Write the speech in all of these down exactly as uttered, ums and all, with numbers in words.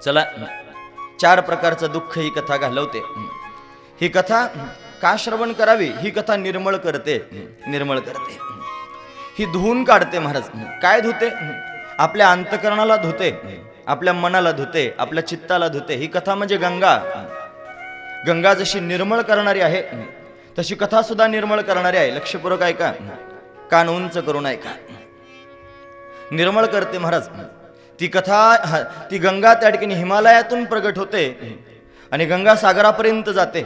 चला, चार प्रकारचं दुःख ही कथा घालवते. ही कथा का श्रवण करावी? ही कथा निर्मळ करते, निर्मळ करते. ही धुवून काढते महाराज. काय धुते? आपल्या अंतकरणाला धुते, आपल्या मनाला धुते, आपल्या चित्ताला धुते. ही कथा म्हणजे गंगा. गंगा जशी निर्मळ करणारी आहे तशी कथा सुद्धा निर्मळ करणारी आहे. लक्षपूर्वक ऐका, कान उंच करून ऐका. निर्मळ करते महाराज. ती कथा, ती गंगा त्या ठिकाणी हिमालयातून प्रगट होते आणि गंगा सागरापर्यंत जाते.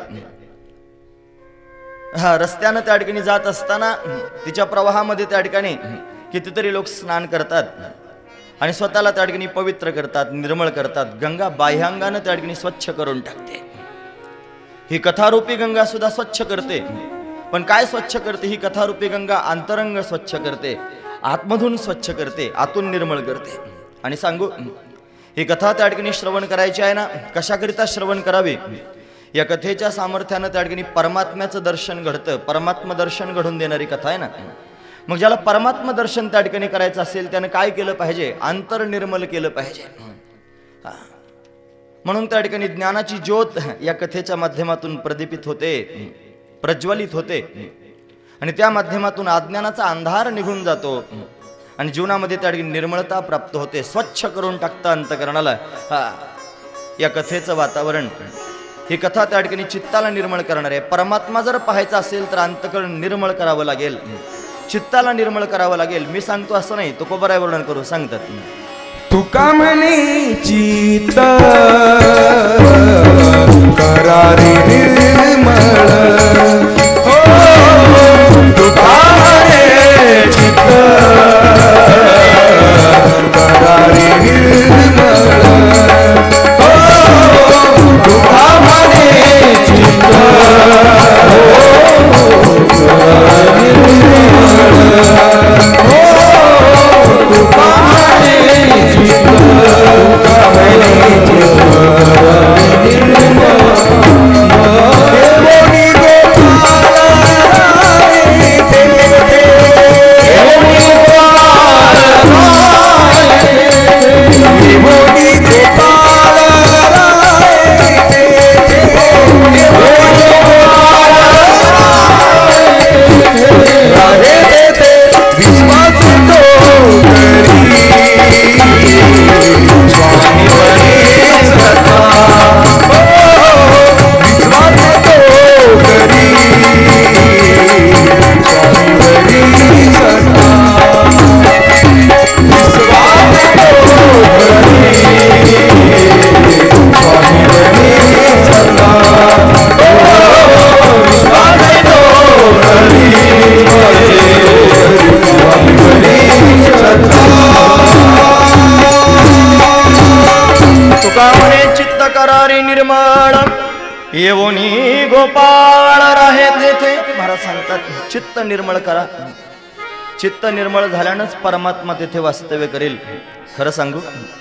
हा, रस्त्यानं त्या ठिकाणी जात असताना तिच्या प्रवाहामध्ये त्या ठिकाणी कितीतरी लोक स्नान करतात आणि स्वतःला त्या ठिकाणी पवित्र करतात, निर्मळ करतात. गंगा बाह्यांगानं त्या ठिकाणी स्वच्छ करून टाकते. ही कथारूपी गंगा सुद्धा स्वच्छ करते. पण काय स्वच्छ करते? ही कथारूपी गंगा अंतरंग स्वच्छ करते, आतमधून स्वच्छ करते, आतून निर्मळ करते. आणि सांगू, ही कथा त्या ठिकाणी श्रवण करायची आहे ना, कशाकरिता श्रवण करावी? या कथेच्या सामर्थ्यानं त्या ठिकाणी परमात्म्याचं दर्शन घडतं. परमात्मा दर्शन घडून देणारी कथा आहे ना. मग ज्याला परमात्मा दर्शन त्या ठिकाणी करायचं असेल त्यानं काय केलं पाहिजे? अंतर निर्मल केलं पाहिजे. म्हणून त्या ठिकाणी ज्ञानाची ज्योत या कथेच्या माध्यमातून प्रदीपित होते, प्रज्वलित होते आणि त्या माध्यमातून अज्ञानाचा अंधार निघून जातो आणि जीवनामध्ये त्या ठिकाणी निर्मळता प्राप्त होते. स्वच्छ करून टाकतं अंतकरणाला. या कथेचं वातावरण, ही कथा त्या ठिकाणी चित्ताला निर्मळ करणार आहे. परमात्मा जर पाहायचा असेल तर अंतकरण निर्मळ करावं लागेल, चित्ताला निर्मळ करावं लागेल. मी सांगतो असं नाही, तो कोबराय वर्णन करू सांगतात. तुका म्हणे चित्त करारी निर्मळ, हो तुका म्हणे चित्त करारी निर्मळ, हो तुका म्हणे चित्त करारी निर्मळ, हो तुका येवोनी गोपाळ राहे तेथे. महाराज सांगतात, चित्त निर्मळ करा. चित्त निर्मळ झाल्यानंच परमात्मा तेथे वास्तव्य करेल. खरं सांगू,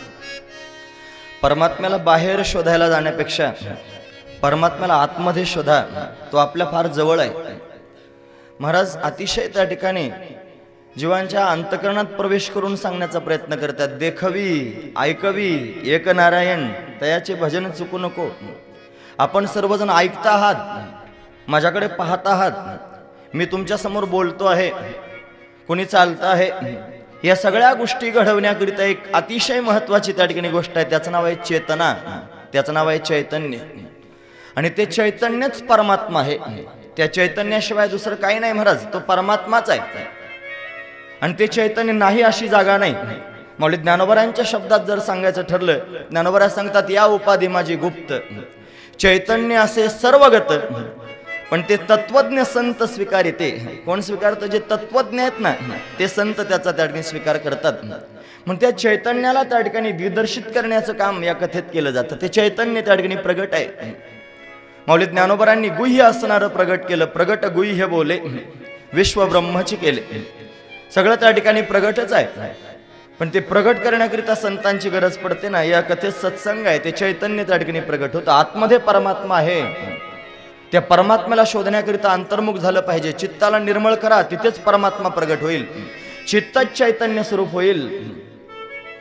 परमात्म्याला बाहेर शोधायला जाण्यापेक्षा परमात्म्याला आतमध्ये शोधा, तो आपल्या फार जवळ आहे. महाराज अतिशय त्या ठिकाणी जीवांच्या अंतकरणात प्रवेश करून सांगण्याचा प्रयत्न करतात. देखवी ऐकवी एक नारायण, तयाचे भजन चुकू नको. आपण सर्वजण ऐकता आहात, माझ्याकडे पाहत आहात, मी तुमच्या समोर बोलतो आहे, कोणी चालतं आहे. या सगळ्या गोष्टी घडवण्याकरिता एक अतिशय महत्वाची त्या ठिकाणी गोष्ट आहे. त्याचं नाव आहे चेतना, त्याचं नाव आहे चैतन्य. आणि ते चैतन्यच परमात्मा आहे. त्या चैतन्याशिवाय दुसरं काही नाही महाराज, तो परमात्माच आहे. आणि ते चैतन्य नाही अशी जागा नाही. माऊली ज्ञानोबरांच्या शब्दात जर सांगायचं ठरलं, ज्ञानोबरा सांगतात, या उपाधी माझी गुप्त, चैतन्य असे सर्वगत, पण ते तत्वज्ञ संत स्वीकारिते. कोण स्वीकारतं? जे तत्वज्ञ आहेत ना, ते संत त्याचा त्या ठिकाणी स्वीकार करतात. मग त्या चैतन्याला त्या ठिकाणी दिग्दर्शित करण्याचं काम या कथेत केलं जातं. ते चैतन्य त्या ठिकाणी प्रगट आहे. माऊली ज्ञानोबरांनी गुह्य असणारं प्रगट केलं. प्रगट गुह्य बोले विश्व ब्रह्मची केले. सगळं त्या ठिकाणी प्रगटच आहे. पण ते प्रगट करण्याकरिता संतांची गरज पडते ना. या कथेत सत्संग आहे, ते चैतन्य त्या ठिकाणी प्रगट होतं. आतमध्ये परमात्मा आहे. त्या परमात्म्याला शोधण्याकरिता अंतर्मुख झालं पाहिजे. चित्ताला निर्मळ करा, तिथेच परमात्मा प्रगट होईल. चित्तच चैतन्य स्वरूप होईल.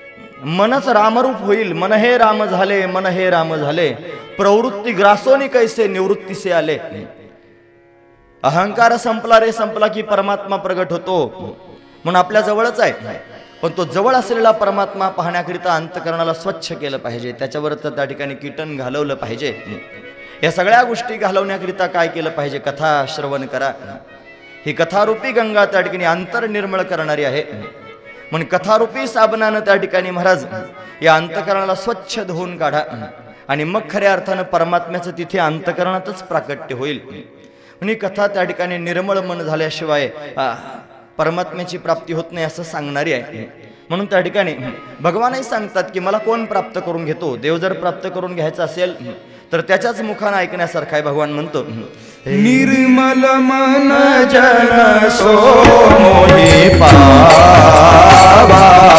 मनच रामरूप होईल, मन हे राम झाले, मन हे राम झाले, प्रवृत्ती ग्रासोनी कैसे निवृत्तीसे आले. अहंकार संपला रे संपला की परमात्मा प्रगट होतो. म्हणून आपल्या जवळच आहे, पण तो जवळ असलेला परमात्मा पाहण्याकरिता अंतकरणाला स्वच्छ केलं पाहिजे, त्याच्यावर तर त्या ठिकाणी कीटन घालवलं पाहिजे. या सगळ्या गोष्टी घालवण्याकरिता काय केलं पाहिजे? कथा श्रवण करा. ही कथारूपी गंगा त्या ठिकाणी अंतर निर्मळ करणारी आहे. म्हणून कथारूपी साबणानं त्या ठिकाणी महाराज या अंतकरणाला स्वच्छ धुवून काढा आणि मग खऱ्या अर्थानं परमात्म्याचं तिथे अंतकरणातच प्राकट्य होईल. म्हणजे कथा त्या ठिकाणी निर्मळ मन झाल्याशिवाय परमात्म्याची प्राप्ती होत नाही असं सांगणारी आहे. म्हणून त्या ठिकाणी भगवानही सांगतात की मला कोण प्राप्त करून घेतो. देव जर प्राप्त करून घ्यायचा असेल तर त्याच्याच मुखानं ऐकण्यासारखं आहे. भगवान म्हणतो निर्मल मन जन सो मोहि पावा,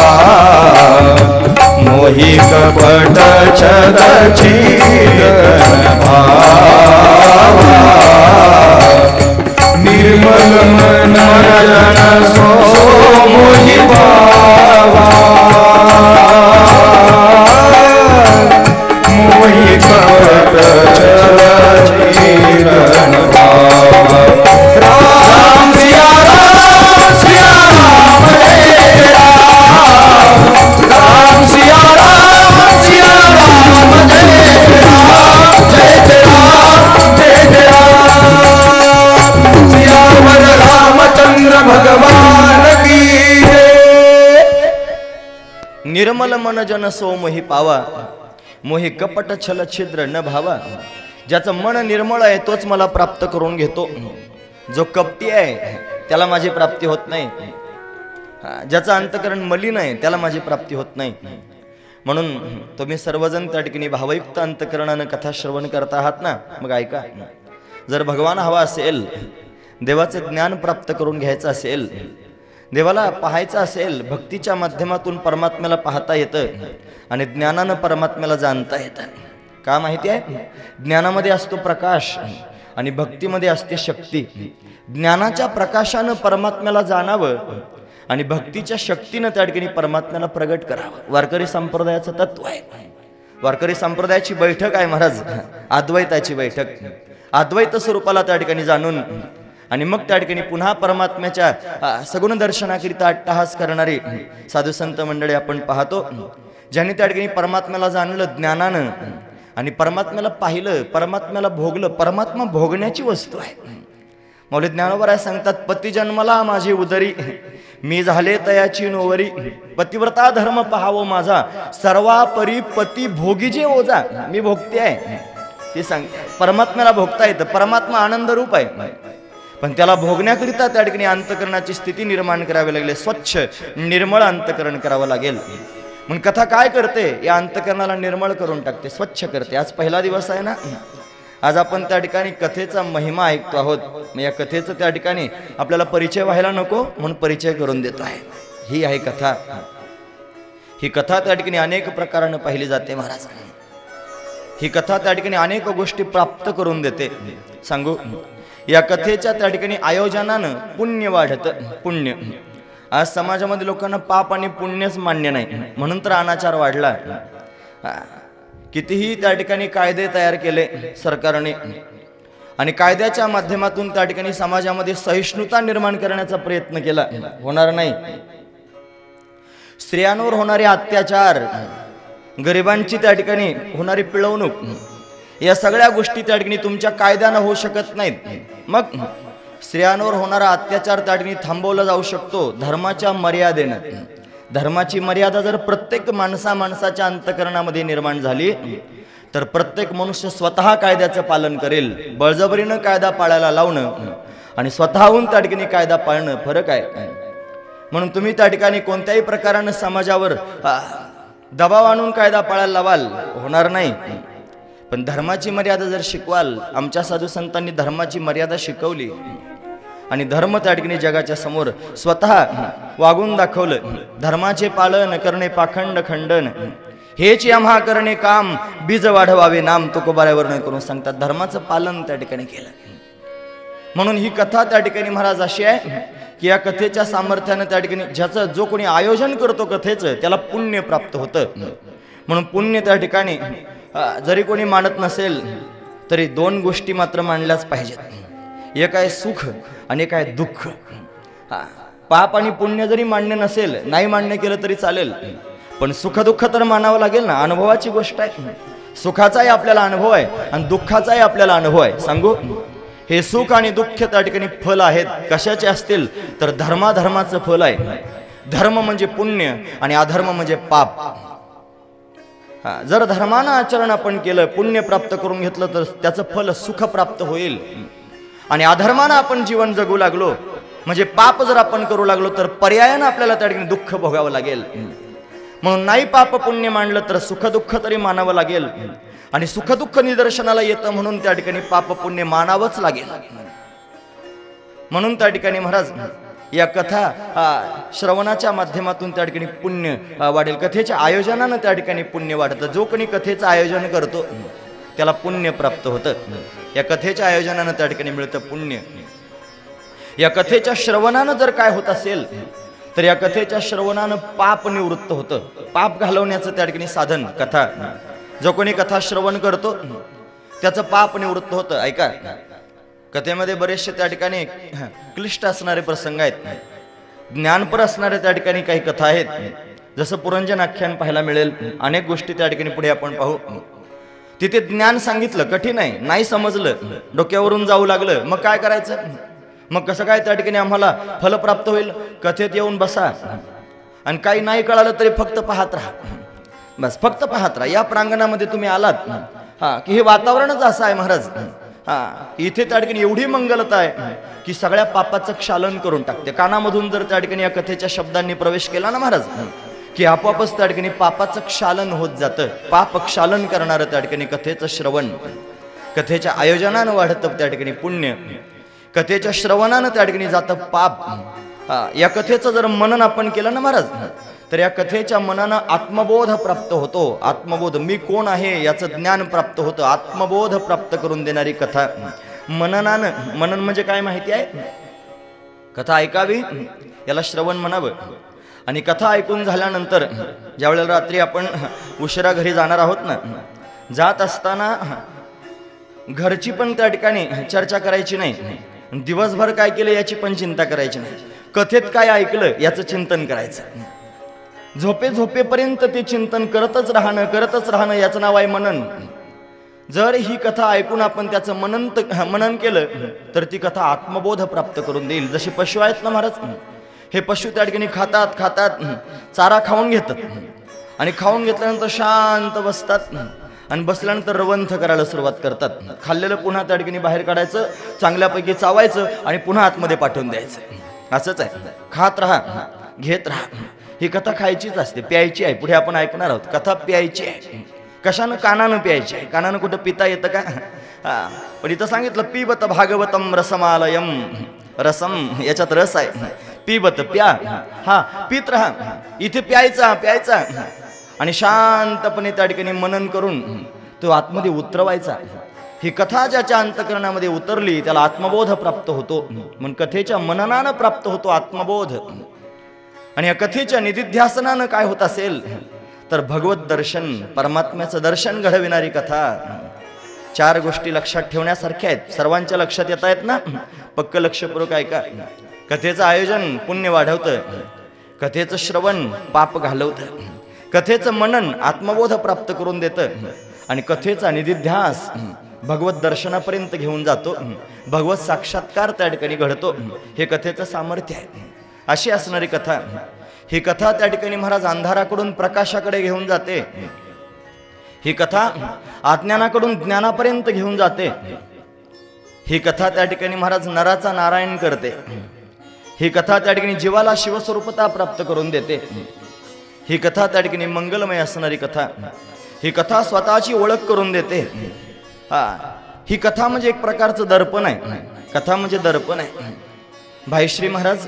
मोहि कपट छल छीलन भावा. निर्मल मन जन सो मोहि पावा, मोहि कपट छल छीलन भावा. राम सिया राम सिया राम जय राम, राम सिया राम सिया राम जय राम, जय जय राम जय जय राम. सियावर रामचंद्र भगवान की जय. निर्मल मन जन सो मोहि पावा, मोहि कपट छल छिद्र न भावा. ज्याचं मन निर्मळ आहे तोच मला प्राप्त करून घेतो. जो कपटी आहे त्याला माझी प्राप्ती होत नाही. ज्याचं अंतकरण मलिन आहे त्याला माझी प्राप्ती होत नाही. म्हणून तुम्ही सर्वजण त्या ठिकाणी भावयुक्त अंतकरणानं कथा श्रवण करता आहात ना, मग ऐका. जर भगवान हवा असेल, देवाचं ज्ञान प्राप्त करून घ्यायचं असेल, देवाला पाहायचं असेल, भक्तीच्या माध्यमातून परमात्म्याला पाहता येतं आणि ज्ञानानं परमात्म्याला जाणता येतं. का माहिती आहे? ज्ञानामध्ये असतो प्रकाश आणि भक्तीमध्ये असते शक्ती. ज्ञानाच्या प्रकाशानं परमात्म्याला जाणावं आणि भक्तीच्या शक्तीनं त्या ठिकाणी परमात्म्याला प्रगट करावं. वारकरी संप्रदायाचं तत्व आहे. वारकरी संप्रदायाची बैठक आहे महाराज, अद्वैताची बैठक. अद्वैत स्वरूपाला त्या ठिकाणी जाणून आणि मग त्या ठिकाणी पुन्हा परमात्म्याच्या सगुण दर्शनाकरिता अट्टहास करणारी साधू संत मंडळी आपण पाहतो. ज्यांनी त्या ठिकाणी परमात्म्याला जाणलं ज्ञानानं आणि परमात्म्याला पाहिलं, परमात्म्याला भोगलं. परमात्मा भोगण्याची वस्तू आहे. मौली ज्ञानोबराय सांगतात, पती जन्मला माझी उदरी, मी झाले तयाची नोवरी. पतिव्रता धर्म पहावो माझा, सर्वापरी पती भोगी जे ओजा. मी भोगते आहे ते सांग. परमात्म्याला भोगता येतं. परमात्मा आनंद रूप आहे, पण त्याला भोगण्याकरिता त्या ठिकाणी अंतकरणाची स्थिती निर्माण करावी लागेल. स्वच्छ निर्मळ अंतकरण करावं लागेल. म्हणून कथा काय करते? या अंतकरणाला निर्मळ करून टाकते, स्वच्छ करते. आज पहिला दिवस आहे ना, आज आपण त्या ठिकाणी कथेचा महिमा ऐकतो आहोत. मग या कथेचं त्या ठिकाणी आपल्याला परिचय व्हायला नको म्हणून परिचय करून देतो आहे. ही आहे कथा. ही कथा त्या ठिकाणी अनेक प्रकारानं पाहिली जाते महाराज. ही कथा त्या ठिकाणी अनेक गोष्टी प्राप्त करून देते. सांगू, या कथेच्या त्या ठिकाणी आयोजनानं पुण्य वाढतं. पुण्य आज समाजामध्ये लोकांना पाप आणि पुण्यच मान्य नाही, म्हणून तर अनाचार वाढला. कितीही त्या ठिकाणी कायदे तयार केले सरकारने आणि कायद्याच्या माध्यमातून त्या ठिकाणी समाजामध्ये सहिष्णुता निर्माण करण्याचा प्रयत्न केला, होणार नाही. स्त्रियांवर होणारे अत्याचार, गरिबांची त्या ठिकाणी होणारी पिळवणूक, या सगळ्या गोष्टी त्या ठिकाणी तुमच्या कायद्यानं होऊ शकत नाहीत. मग स्त्रियांवर होणारा अत्याचार त्या ठिकाणी थांबवला जाऊ शकतो धर्माच्या मर्यादेनं. धर्माची मर्यादा जर प्रत्येक माणसा माणसाच्या अंतकरणामध्ये निर्माण झाली तर प्रत्येक मनुष्य स्वतः कायद्याचं पालन करेल. बळजबरीनं कायदा पाळायला लावणं आणि स्वतःहून त्या ठिकाणी कायदा पाळणं फरक आहे. म्हणून तुम्ही त्या ठिकाणी कोणत्याही प्रकारानं समाजावर दबाव आणून कायदा पाळायला लावाल, होणार नाही. पण धर्माची मर्यादा जर शिकवाल, आमच्या साधू संतांनी धर्माची मर्यादा शिकवली आणि धर्म त्या ठिकाणी जगाच्या समोर स्वतः वागून दाखवलं. धर्माचे पालन करणे पाखंड खंडन, हेच आम्हा करणे काम, बीज वाढवावे नाम, तुकोबाऱ्यावर न करून सांगतात. धर्माचं पालन त्या ठिकाणी केलं. म्हणून ही कथा त्या ठिकाणी महाराज अशी आहे की या कथेच्या सामर्थ्यानं त्या ठिकाणी ज्याचं जो कोणी आयोजन करतो कथेचं त्याला पुण्य प्राप्त होतं. म्हणून पुण्य त्या ठिकाणी जरी कोणी मानत नसेल तरी दोन गोष्टी मात्र मांडल्याच पाहिजेत. एक आहे सुख आणि एक आहे दुःख. पाप आणि पुण्य जरी मान्य नसेल, नाही मान्य केलं तरी चालेल, पण सुख दुःख तर मानावं लागेल ना. अनुभवाची गोष्ट आहे. सुखाचाही आपल्याला अनुभव आहे आणि दुःखाचाही आपल्याला अनुभव आहे. सांगू, हे सुख आणि दुःख त्या ठिकाणी फल आहेत. कशाचे असतील तर धर्माधर्माचं फल आहे. धर्म म्हणजे पुण्य आणि अधर्म म्हणजे पाप. हा, जर धर्मानं आचरण आपण केलं, पुण्य प्राप्त करून घेतलं तर त्याचं फल सुख प्राप्त होईल. आणि अधर्मानं आपण जीवन जगू लागलो म्हणजे पाप जर आपण करू लागलो तर पर्यायानं आपल्याला त्या ठिकाणी दुःख भोगावं लागेल. म्हणून नाही पाप पुण्य मांडलं तर सुख दुःख तरी मानावं लागेल. आणि सुख दुःख निदर्शनाला येतं म्हणून त्या ठिकाणी पाप पुण्य मानावंच लागेल. म्हणून त्या ठिकाणी महाराज या कथा श्रवणाच्या माध्यमातून त्या ठिकाणी पुण्य वाढेल. कथेच्या आयोजनानं त्या ठिकाणी पुण्य वाढतं. जो कोणी कथेचं आयोजन करतो त्याला पुण्य प्राप्त होतं. या कथेच्या आयोजनानं त्या ठिकाणी मिळतं पुण्य. या कथेच्या श्रवणानं जर काय होत असेल तर या कथेच्या श्रवणानं पाप निवृत्त होतं. पाप घालवण्याचं त्या ठिकाणी साधन कथा. जो कोणी कथा श्रवण करतो त्याचं पाप निवृत्त होतं. ऐका, कथेमध्ये बरेचसे त्या ठिकाणी क्लिष्ट असणारे प्रसंग आहेत. ज्ञानपर असणारे त्या ठिकाणी काही कथा आहेत. जसं पुरंजन आख्यान पाहायला मिळेल. अनेक गोष्टी त्या ठिकाणी पुढे आपण पाहू. तिथे ज्ञान सांगितलं, कठीण आहे, नाही समजलं, डोक्यावरून जाऊ लागलं, मग काय करायचं? मग कसं काय त्या ठिकाणी आम्हाला फल प्राप्त होईल? कथेत येऊन बसा आणि काही नाही कळालं तरी फक्त पाहत राहा. बस फक्त पाहत राहा. या प्रांगणामध्ये तुम्ही आलात हा की हे वातावरणच असं आहे महाराज. हा, इथे त्या ठिकाणी एवढी मंगलता आहे की सगळ्या पापाचं क्षालन करून टाकते. कानामधून जर त्या ठिकाणी या कथेच्या शब्दांनी प्रवेश केला ना महाराज की आपोआपच त्या ठिकाणी पापाचं क्षालन होत जातं. पाप क्षालन करणारं त्या ठिकाणी कथेचं श्रवण. कथेच्या आयोजनानं वाढतं त्या ठिकाणी पुण्य. कथेच्या श्रवणानं त्या ठिकाणी जातं पाप. हा, या कथेचं जर मनन आपण केलं ना महाराज तर या कथेच्या मनानं आत्मबोध प्राप्त होतो. आत्मबोध, मी कोण आहे याचं ज्ञान प्राप्त होतं. आत्मबोध प्राप्त करून देणारी कथा मननानं. मनन म्हणजे काय माहिती आहे? कथा ऐकावी, याला श्रवण म्हणावं. आणि कथा ऐकून झाल्यानंतर ज्या वेळेला रात्री आपण उशिरा घरी जाणार आहोत ना, जात असताना घरची पण त्या ठिकाणी चर्चा करायची नाही. दिवसभर काय केलं याची पण चिंता करायची नाही. कथेत काय ऐकलं याचं चिंतन करायचं. झोपे झोपेपर्यंत ते चिंतन करतच राहणं करतच राहणं याचं नाव आहे मनन. जर ही कथा ऐकून आपण त्याचं मनन मनन केलं तर ती कथा आत्मबोध प्राप्त करून देईल. जसे पशु आहेत ना महाराज, हे पशु त्या ठिकाणी खातात खातात चारा खाऊन घेतात आणि खाऊन घेतल्यानंतर शांत बसतात आणि बसल्यानंतर रवंथ करायला सुरुवात करतात. खाल्लेलं पुन्हा त्या ठिकाणी बाहेर काढायचं, चांगल्यापैकी चावायचं आणि पुन्हा आतमध्ये पाठवून द्यायचं. असंच आहे. खात राहा, घेत राहा. ही कथा खायचीच असते, प्यायची आहे. पुढे आपण ऐकणार आहोत. कथा प्यायची आहे. कशानं? कानानं प्यायची आहे. कानानं कुठं पिता येतं का? हा, पण इथं सांगितलं पिबत भागवतम रसमालयम. रसम याच्यात रस आहे. पिबत प्या. हा, पित राहा. इथे प्यायचा प्यायचा आणि शांतपणे त्या ठिकाणी मनन करून तो आतमध्ये उतरवायचा. ही कथा ज्याच्या अंतकरणामध्ये उतरली त्याला आत्मबोध प्राप्त होतो. म्हणून कथेच्या मननानं प्राप्त होतो आत्मबोध. आणि या कथेच्या निधिध्यासनानं काय होत असेल तर भगवत दर्शन, परमात्म्याचं दर्शन घडविणारी कथा. चार गोष्टी लक्षात ठेवण्यासारख्या आहेत. सर्वांच्या लक्षात येत आहेत ना? पक्क लक्षपूर्वक ऐका. कथेचं आयोजन पुण्य वाढवतं. कथेचं श्रवण पाप घालवतं. कथेचं मनन आत्मबोध प्राप्त करून देतं. आणि कथेचा निधिध्यास भगवत दर्शनापर्यंत घेऊन जातो. भगवत साक्षात्कार त्या ठिकाणी घडतो. हे कथेचं सामर्थ्य आहे. अशी असणारी कथा. ही कथा त्या ठिकाणी महाराज अंधाराकडून प्रकाशाकडे घेऊन जाते. ही कथा अज्ञानाकडून ज्ञानापर्यंत घेऊन जाते. ही कथा त्या ठिकाणी महाराज नराचा नारायण करते. ही कथा त्या ठिकाणी जीवाला शिवस्वरूपता प्राप्त करून देते. ही कथा त्या ठिकाणी मंगलमय असणारी कथा. ही कथा स्वतःची ओळख करून देते. हा, ही कथा म्हणजे एक प्रकारचं दर्पण आहे. कथा म्हणजे दर्पण आहे. भाईश्री महाराज,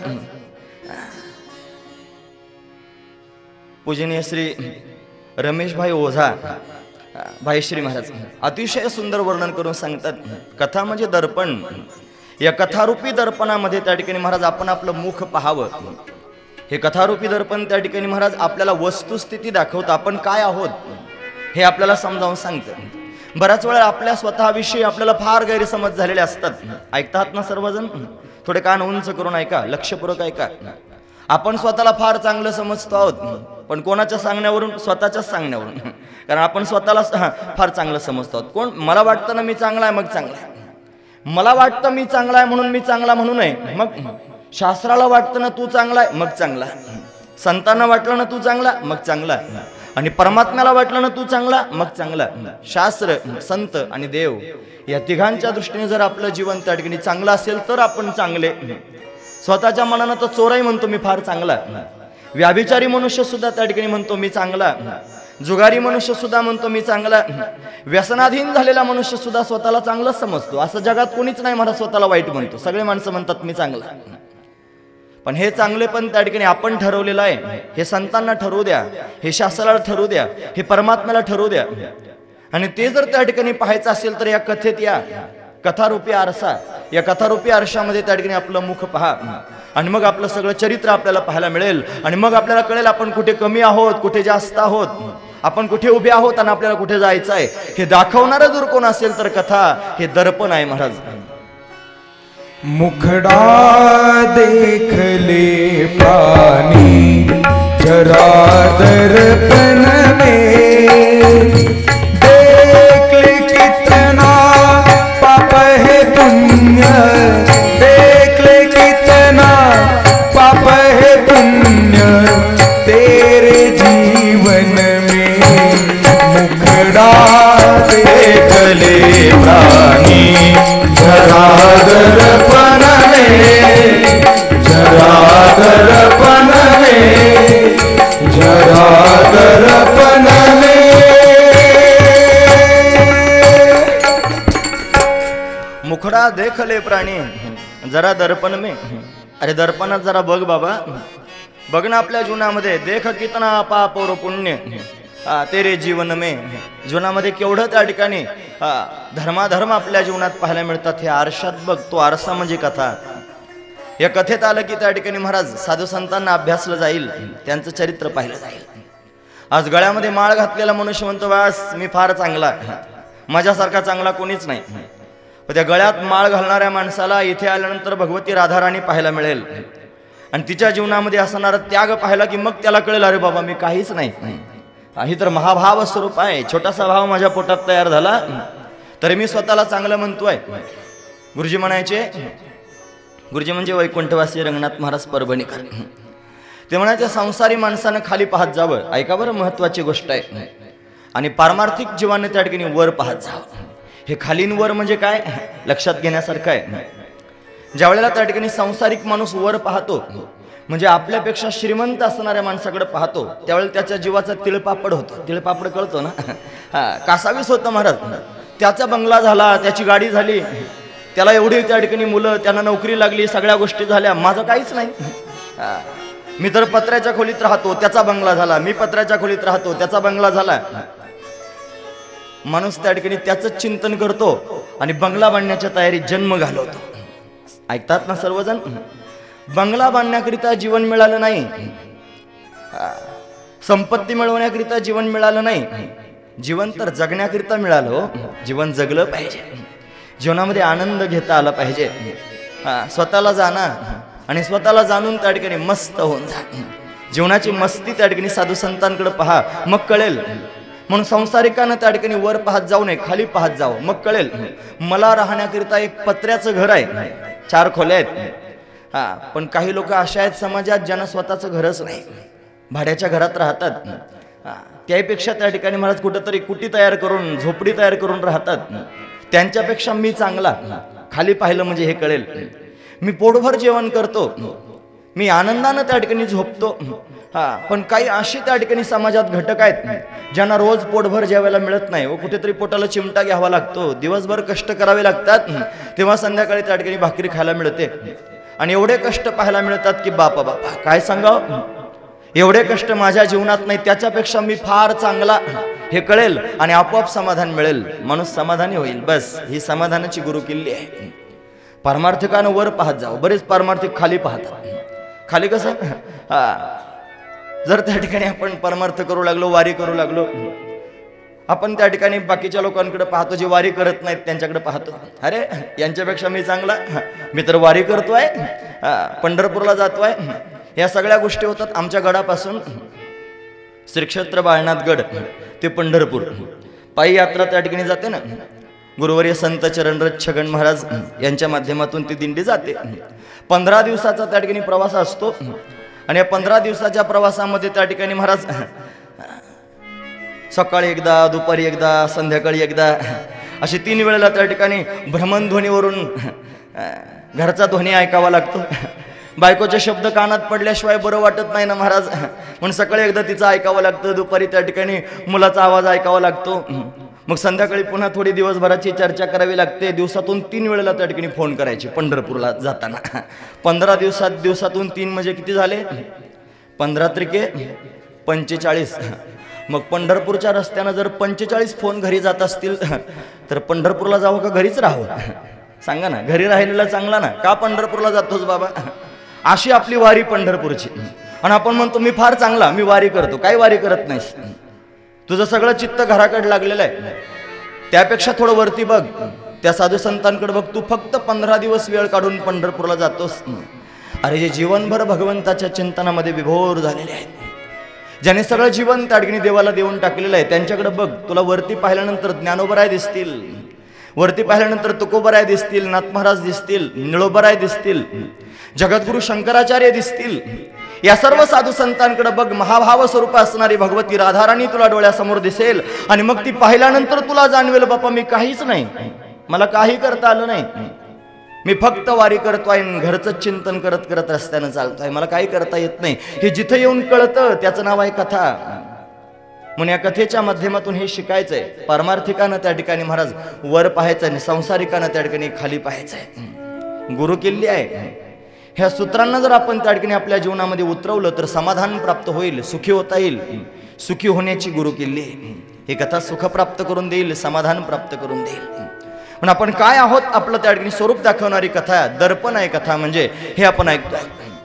पूजनीय श्री रमेशभाई ओझा भाईश्री महाराज अतिशय सुंदर वर्णन करून सांगतात. कथा म्हणजे दर्पण. या कथारूपी दर्पणामध्ये त्या ठिकाणी महाराज आपण आपलं मुख पाहावं. हे कथारूपी दर्पण त्या ठिकाणी महाराज आपल्याला वस्तुस्थिती दाखवतं, आपण काय आहोत हे आपल्याला समजावून सांगतं. बऱ्याच वेळा आपल्या स्वतःविषयी आपल्याला फार गैरसमज झालेले असतात. ऐकतात ना सर्वजण? थोडे कान उंच करून ऐका, लक्षपूर्वक ऐका. आपण स्वतःला फार चांगलं समजतो आहोत, पण कोणाच्या सांगण्यावरून? स्वतःच्याच सांगण्यावरून. कारण आपण स्वतःला फार चांगलं समजतो आहोत. कोण? मला वाटतं ना मी चांगला आहे, मग चांगला आहे. मला वाटतं मी चांगला आहे म्हणून मी चांगला म्हणू नये. मग शास्त्राला वाटतं ना तू चांगला आहे, मग चांगला. संतांना वाटलं ना तू चांगला, मग चांगला. आणि परमात्म्याला वाटलं ना तू चांगला, मग चांगला. शास्त्र, संत आणि देव या तिघांच्या दृष्टीने जर आपलं जीवन त्या ठिकाणी चांगलं असेल तर आपण चांगले. स्वतःच्या मनानं तर चोराही म्हणतो मी फार चांगला, व्याभिचारी मनुष्य सुद्धा त्या ठिकाणी म्हणतो मी चांगला, जुगारी मनुष्य सुद्धा म्हणतो मी चांगला, व्यसनाधीन झालेला मनुष्य सुद्धा स्वतःला चांगलं समजतो. असं जगात कोणीच नाही मला स्वतःला वाईट म्हणतो. सगळे माणसं म्हणतात मी चांगला. पण हे चांगले पण त्या ठिकाणी आपण ठरवलेलं आहे. हे संतांना ठरवू द्या, हे शास्त्राला ठरवू द्या, हे परमात्म्याला ठरवू द्या. आणि ते जर त्या ठिकाणी पाहायचं असेल तर या कथेत या कथारूपी आरसा, या कथारूपी आरशामध्ये त्या ठिकाणी आपलं मुख पहा आणि मग आपलं सगळं चरित्र आपल्याला पाहायला मिळेल. आणि मग आपल्याला कळेल आपण कुठे कमी आहोत, कुठे जास्त आहोत, आपण कुठे उभे आहोत आणि आपल्याला कुठे जायचं आहे. हे दाखवणारं जर कोण असेल तर कथा हे दर्पण आहे महाराज. मुखडा देखले पानी जरा दर्पण में, देख ले कितना पाप है पुण्य, देख ले कितना पाप है पुण्य तेरे जीवन में. मुखडा देख ले प्राणी जरा दर्पण में, जरा दर्पण में, जरा दर्पण में. मुखडा देख ले प्राणी जरा दर्पण में. अरे दर्पणात जरा बघ बाबा, बघ ना आपल्या जीवनामध्ये. देख कितना पाप और पुण्य तेरे जीवन में. जीवनामध्ये केवढं त्या ठिकाणी धर्माधर्म आपल्या जीवनात पाहायला मिळतात. हे आरशात बघ. तो आरसा म्हणजे कथा. या कथेत आलं की त्या ठिकाणी महाराज साधू संतांना अभ्यासलं जाईल, त्यांचं चरित्र पाहिलं जाईल. आज गळ्यामध्ये माळ घातलेला मनुष्य म्हणतो वास मी फार चांगला, माझ्यासारखा चांगला कोणीच नाही. पण त्या गळ्यात माळ घालणाऱ्या माणसाला इथे आल्यानंतर भगवती राधाराणी पाहायला मिळेल आणि तिच्या जीवनामध्ये असणारा त्याग पाहिला की मग त्याला कळेल अरे बाबा मी काहीच नाही. ही तर महाभाव स्वरूप आहे. छोटासा भाव माझ्या पोटात तयार झाला तरी मी स्वतःला चांगलं म्हणतोय. गुरुजी म्हणायचे, गुरुजी म्हणजे वैकुंठवासी रंगनाथ महाराज परभणीकर. ते म्हणायचे संसारी माणसानं खाली पाहत जावं. ऐका बरं, महत्वाची गोष्ट आहे. आणि पारमार्थिक जीवाने त्या ठिकाणी वर पाहत जावं. हे खालीन वर म्हणजे काय लक्षात घेण्यासारखं आहे. ज्या वेळेला त्या ठिकाणी संसारिक माणूस वर पाहतो म्हणजे आपल्यापेक्षा श्रीमंत असणाऱ्या माणसाकडे पाहतो, त्यावेळेला त्याच्या जीवाचा तिळपापड होतो. तिळपापड कळतो ना? हा, कासावीस होतं महाराज. त्याचा बंगला झाला, त्याची गाडी झाली, त्याला एवढी त्या ठिकाणी मुलं, त्यांना नोकरी लागली, सगळ्या गोष्टी झाल्या. माझं काहीच नाही. मी तर पत्र्याच्या खोलीत राहतो, त्याचा बंगला झाला. मी पत्र्याच्या खोलीत राहतो, त्याचा बंगला झाला. माणूस त्या ठिकाणी त्याच चिंतन करतो आणि बंगला बांधण्याच्या तयारीत जन्म घालवतो. ऐकतात ना सर्वजण? बंगला बांधण्याकरिता जीवन मिळालं नाही, संपत्ती मिळवण्याकरिता जीवन मिळालं नाही, जीवन तर जगण्याकरिता मिळालं. जीवन जगलं पाहिजे, जीवनामध्ये आनंद घेता आला पाहिजे. स्वतःला जाणा आणि स्वतःला जाणून त्या ठिकाणी मस्त होऊन जा. जीवनाची मस्ती त्या ठिकाणी साधू संतांकडे पहा, मग कळेल. म्हणून संसारिकानं त्या ठिकाणी वर पाहत जाऊ नये, खाली पाहत जावं, मग कळेल. मला राहण्याकरिता एक पत्र्याचं घर आहे, चार खोल्या आहेत. हा, पण काही लोक अशा आहेत समाजात ज्यांना स्वतःचं घरच नाही, भाड्याच्या घरात राहतात. त्यापेक्षा त्या ठिकाणी महाराज कुठंतरी कुटी तयार करून, झोपडी तयार करून राहतात. त्यांच्यापेक्षा मी चांगला. खाली पाहिलं म्हणजे हे कळेल. मी पोटभर जेवण करतो, मी आनंदानं त्या ठिकाणी झोपतो. हा, पण काही अशी त्या ठिकाणी समाजात घटक आहेत ज्यांना रोज पोटभर जेवायला मिळत नाही व कुठेतरी पोटाला चिमटा घ्यावा लागतो. दिवसभर कष्ट करावे लागतात, तेव्हा संध्याकाळी त्या ठिकाणी भाकरी खायला मिळते. आणि एवढे कष्ट पाहायला मिळतात की बापा बापा काय सांगावं, एवढे कष्ट माझ्या जीवनात नाही, त्याच्यापेक्षा मी फार चांगला, हे कळेल आणि आपोआप समाधान मिळेल. माणूस समाधानी होईल. बस ही समाधानाची गुरुकिल्ली आहे. पारमार्थिकानं वर पाहत जावं. बरेच पारमार्थिक खाली पाहतात. खाली कसं हा, जर त्या ठिकाणी आपण परमार्थ करू लागलो, वारी करू लागलो, आपण त्या ठिकाणी बाकीच्या लोकांकडे पाहतो जे वारी करत नाहीत त्यांच्याकडे पाहतो, अरे यांच्यापेक्षा मी चांगला, मी तर वारी करतोय, पंढरपूरला जातोय. या सगळ्या गोष्टी होतात. आमच्या गडापासून श्री क्षेत्र बाळनाथ गड ते पंढरपूर पायी यात्रा त्या ठिकाणी जाते ना. गुरुवर्य संत चरणरथ छगन महाराज यांच्या माध्यमातून ती दिंडी जाते. पंधरा दिवसाचा त्या ठिकाणी प्रवास असतो आणि या पंधरा दिवसाच्या प्रवासामध्ये त्या ठिकाणी महाराज सकाळी एकदा, दुपारी एकदा, संध्याकाळी एकदा अशी तीन वेळेला त्या ठिकाणी भ्रमणध्वनीवरून घरचा ध्वनी ऐकावा लागतो. बायकोचे शब्द कानात पडल्याशिवाय बरं वाटत नाही ना महाराज, म्हणून सकाळी एकदा तिचं ऐकावं लागतं, दुपारी त्या ठिकाणी मुलाचा आवाज ऐकावा लागतो, मग संध्याकाळी पुन्हा थोडी दिवसभराची चर्चा करावी लागते. दिवसातून तीन वेळेला त्या ठिकाणी फोन करायचे पंढरपूरला जाताना. पंधरा दिवसात दिवसातून तीन म्हणजे किती झाले? पंधरा त्रिके पंचेचाळीस. मग पंढरपूरच्या रस्त्यानं जर पंचेचाळीस फोन घरी जात असतील तर पंढरपूरला जावं का घरीच राहावं? सांगा ना. घरी राहिलेला चांगला ना, का पंढरपूरला जातोच बाबा? अशी आपली वारी पंढरपूरची. आणि आपण म्हणतो मी फार चांगला, मी वारी करतो. काय वारी करत नाहीस? तुझं सगळं चित्त घराकडे लागलेलं आहे. त्यापेक्षा थोडं वरती बघ, त्या साधू संतांकडे बघ. तू फक्त पंधरा दिवस वेळ काढून पंढरपूरला जातोस. अरे जे जीवनभर भगवंताच्या चिंतनामध्ये विभोर झालेले आहेत, ज्याने सगळं जीवन त्या ठिकाणी देवाला देऊन टाकलेलं आहे, त्यांच्याकडे बघ. तुला वरती पाहिल्यानंतर ज्ञानोबराय दिसतील, वरती पाहिल्यानंतर तुकोबराय दिसतील, नाथ महाराज दिसतील, निळोबराय दिसतील, जगद्गुरु शंकराचार्य दिसतील. या सर्व साधू संतांकडे बघ. महाभाव स्वरूप असणारी भगवती राधाराणी तुला डोळ्यासमोर दिसेल आणि मग ती पाहिल्यानंतर तुला जाणवेल, बापा मी काहीच नाही, मला काही करता आलं नाही, मी फक्त वारी करतोय, घरचं चिंतन करत करत रस्त्यानं चालतोय, मला काही करता येत नाही. हे जिथं येऊन कळतं त्याचं नाव आहे कथा. म्हणून या कथेच्या माध्यमातून हे शिकायचंय. पारमार्थिकानं त्या ठिकाणी महाराज वर पाहायचंय आणि संसारिकानं त्या ठिकाणी खाली पाहायचंय. गुरु किल्ली आहे. ह्या सूत्रांना जर आपण त्या ठिकाणी आपल्या जीवनामध्ये उतरवलं तर समाधान प्राप्त होईल, सुखी होता येईल. सुखी होण्याची गुरु किल्ली ही कथा सुख प्राप्त करून देईल, समाधान प्राप्त करून देईल. पण आपण काय आहोत आपलं त्या ठिकाणी स्वरूप दाखवणारी कथा, दर्पण आहे कथा म्हणजे, हे आपण ऐकतोय.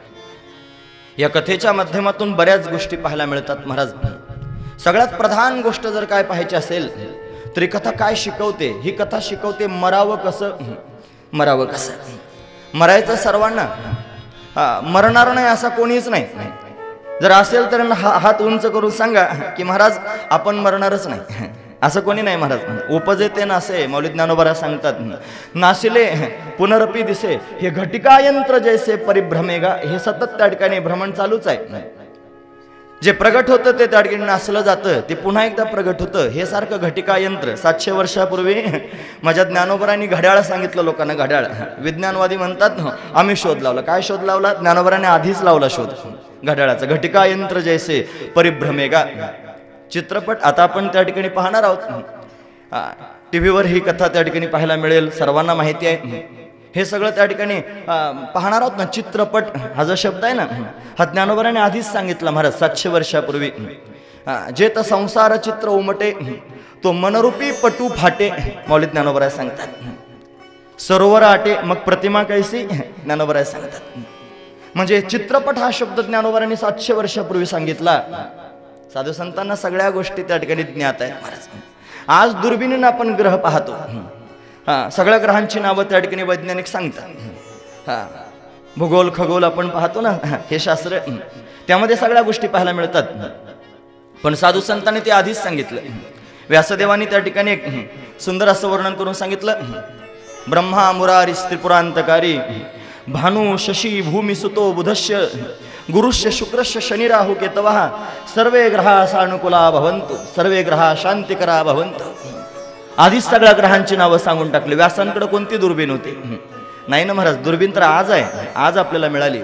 या कथेच्या माध्यमातून बऱ्याच गोष्टी पाहायला मिळतात महाराज. सगळ्यात प्रधान गोष्ट जर काय पाहायची असेल तरी कथा काय शिकवते? ही कथा शिकवते मरावं कसं, मरावं कसं. मरायचं सर्वांना, हा मरणार नाही असा कोणीच नाही. जर असेल तर हात उंच करून सांगा की महाराज आपण मरणारच नाही, असं कोणी नाही महाराज. उपजे ते नासे, मौली ज्ञानोबा सांगतात, नाशिले पुनरपी दिसे, हे घटिका यंत्र जैसे परिभ्रमेगा. हे सतत त्या ठिकाणी भ्रमण चालूच आहे. जे प्रगट होतं ते त्या ठिकाणी नासलं जातं, ते पुन्हा एकदा प्रगट होतं. हे सारखं घटिका यंत्र. सातशे वर्षापूर्वी माझ्या ज्ञानोबरांनी घड्याळ सांगितलं लोकांना. घड्याळ विज्ञानवादी म्हणतात ना, आम्ही शोध लावला. काय शोध लावला? ज्ञानोबरांनी आधीच लावला शोध घड्याळाचा. घटिका यंत्र जैसे परिभ्रमेगा. चित्रपट आता आपण त्या ठिकाणी पाहणार आहोत. टीव्हीवर ही कथा त्या ठिकाणी पाहायला मिळेल, सर्वांना माहिती आहे. हे सगळं त्या ठिकाणी पाहणार आहोत ना. चित्रपट हा जो शब्द आहे ना, हा ज्ञानोबराने आधीच सांगितला महाराज सातशे वर्षापूर्वी. जे तर संसार चित्र उमटे, तो मनरूपी पटू फाटे, मौलिक ज्ञानोबराय सांगतात. सरोवर आटे मग प्रतिमा कैसी, ज्ञानोबराय सांगतात. म्हणजे चित्रपट हा शब्द ज्ञानोबरांनी सातशे वर्षापूर्वी सांगितला. साधू संतांना सगळ्या गोष्टी त्या ठिकाणी ज्ञात आहेत महाराज. आज दुर्बिणीनं आपण ग्रह पाहतो. हा सगळ्या ग्रहांची नावं त्या ठिकाणी वैज्ञानिक सांगतात. हा भूगोल खगोल आपण पाहतो ना, हे शास्त्र, त्यामध्ये सगळ्या गोष्टी पाहायला मिळतात. पण साधू संतांनी ते आधीच सांगितलं. व्यासदेवानी त्या ठिकाणी एक सुंदर असं वर्णन करून सांगितलं. ब्रह्मा मुरारी त्रिपुरांतकारी, भानु शशी भूमी सुतो बुधस्य, गुरुश्य शुक्रश्य शनि राहु केतवः, सर्वे ग्रहा सानुकूला भवन्तु, सर्वे ग्रहा शांतिकरा भवन्तु. आधीच सगळ्या ग्रहांची नावं सांगून टाकली. व्यासांकडे कोणती दुर्बीण होती? नाही ना महाराज. दुर्बीण तर आज आहे, आज आपल्याला मिळाली.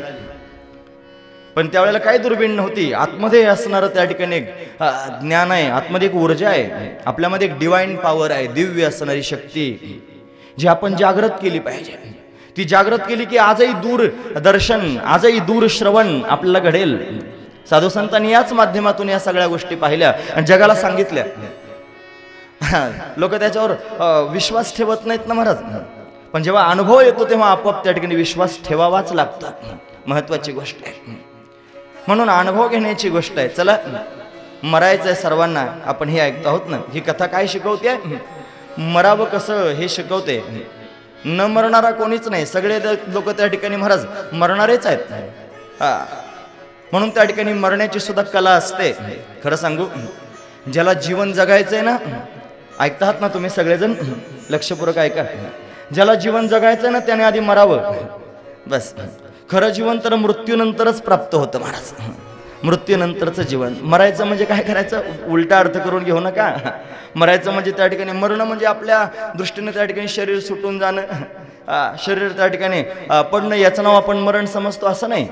पण त्यावेळेला काही दुर्बीण नव्हती. आतमध्ये असणारं त्या ठिकाणी एक ज्ञान आहे, आतमध्ये एक ऊर्जा आहे, आपल्यामध्ये एक डिवाइन पॉवर आहे, दिव्य असणारी शक्ती, जी आपण जागृत केली पाहिजे. ती जागृत केली की आजही दूर दर्शन, आजही दूर श्रवण आपल्याला घडेल. साधू संतांनी याच माध्यमातून या सगळ्या गोष्टी पाहिल्या आणि जगाला सांगितल्या. लोक त्याच्यावर विश्वास ठेवत नाहीत ना महाराज. पण जेव्हा अनुभव येतो तेव्हा आपोआप त्या ठिकाणी विश्वास ठेवावाच लागतो. महत्वाची गोष्ट आहे. म्हणून अनुभव घेण्याची गोष्ट आहे. चला, मरायचंय सर्वांना. आपण हे ऐकतो आहोत ना. ही कथा काय शिकवते? मरावं कसं हे शिकवते. न मरणारा कोणीच नाही. सगळे लोक त्या ठिकाणी महाराज मरणारेच आहेत. हा, म्हणून त्या ठिकाणी मरण्याची सुद्धा कला असते. खरं सांगू, ज्याला जीवन जगायचंय ना, ऐकतात ना तुम्ही सगळेजण, लक्षपूर्वक ऐका. ज्याला जीवन जगायचंय ना त्याने आधी मरावं. बस. खरं जीवन तर मृत्यूनंतरच प्राप्त होतं महाराज. मृत्यूनंतरचं जीवन. मरायचं म्हणजे काय करायचं? उलटा अर्थ करून घेऊ नका. मरायचं म्हणजे त्या ठिकाणी मरणं म्हणजे आपल्या दृष्टीने त्या ठिकाणी शरीर सुटून जाणं, शरीर त्या ठिकाणी पडणं, याचं नाव आपण मरण समजतो असं नाही.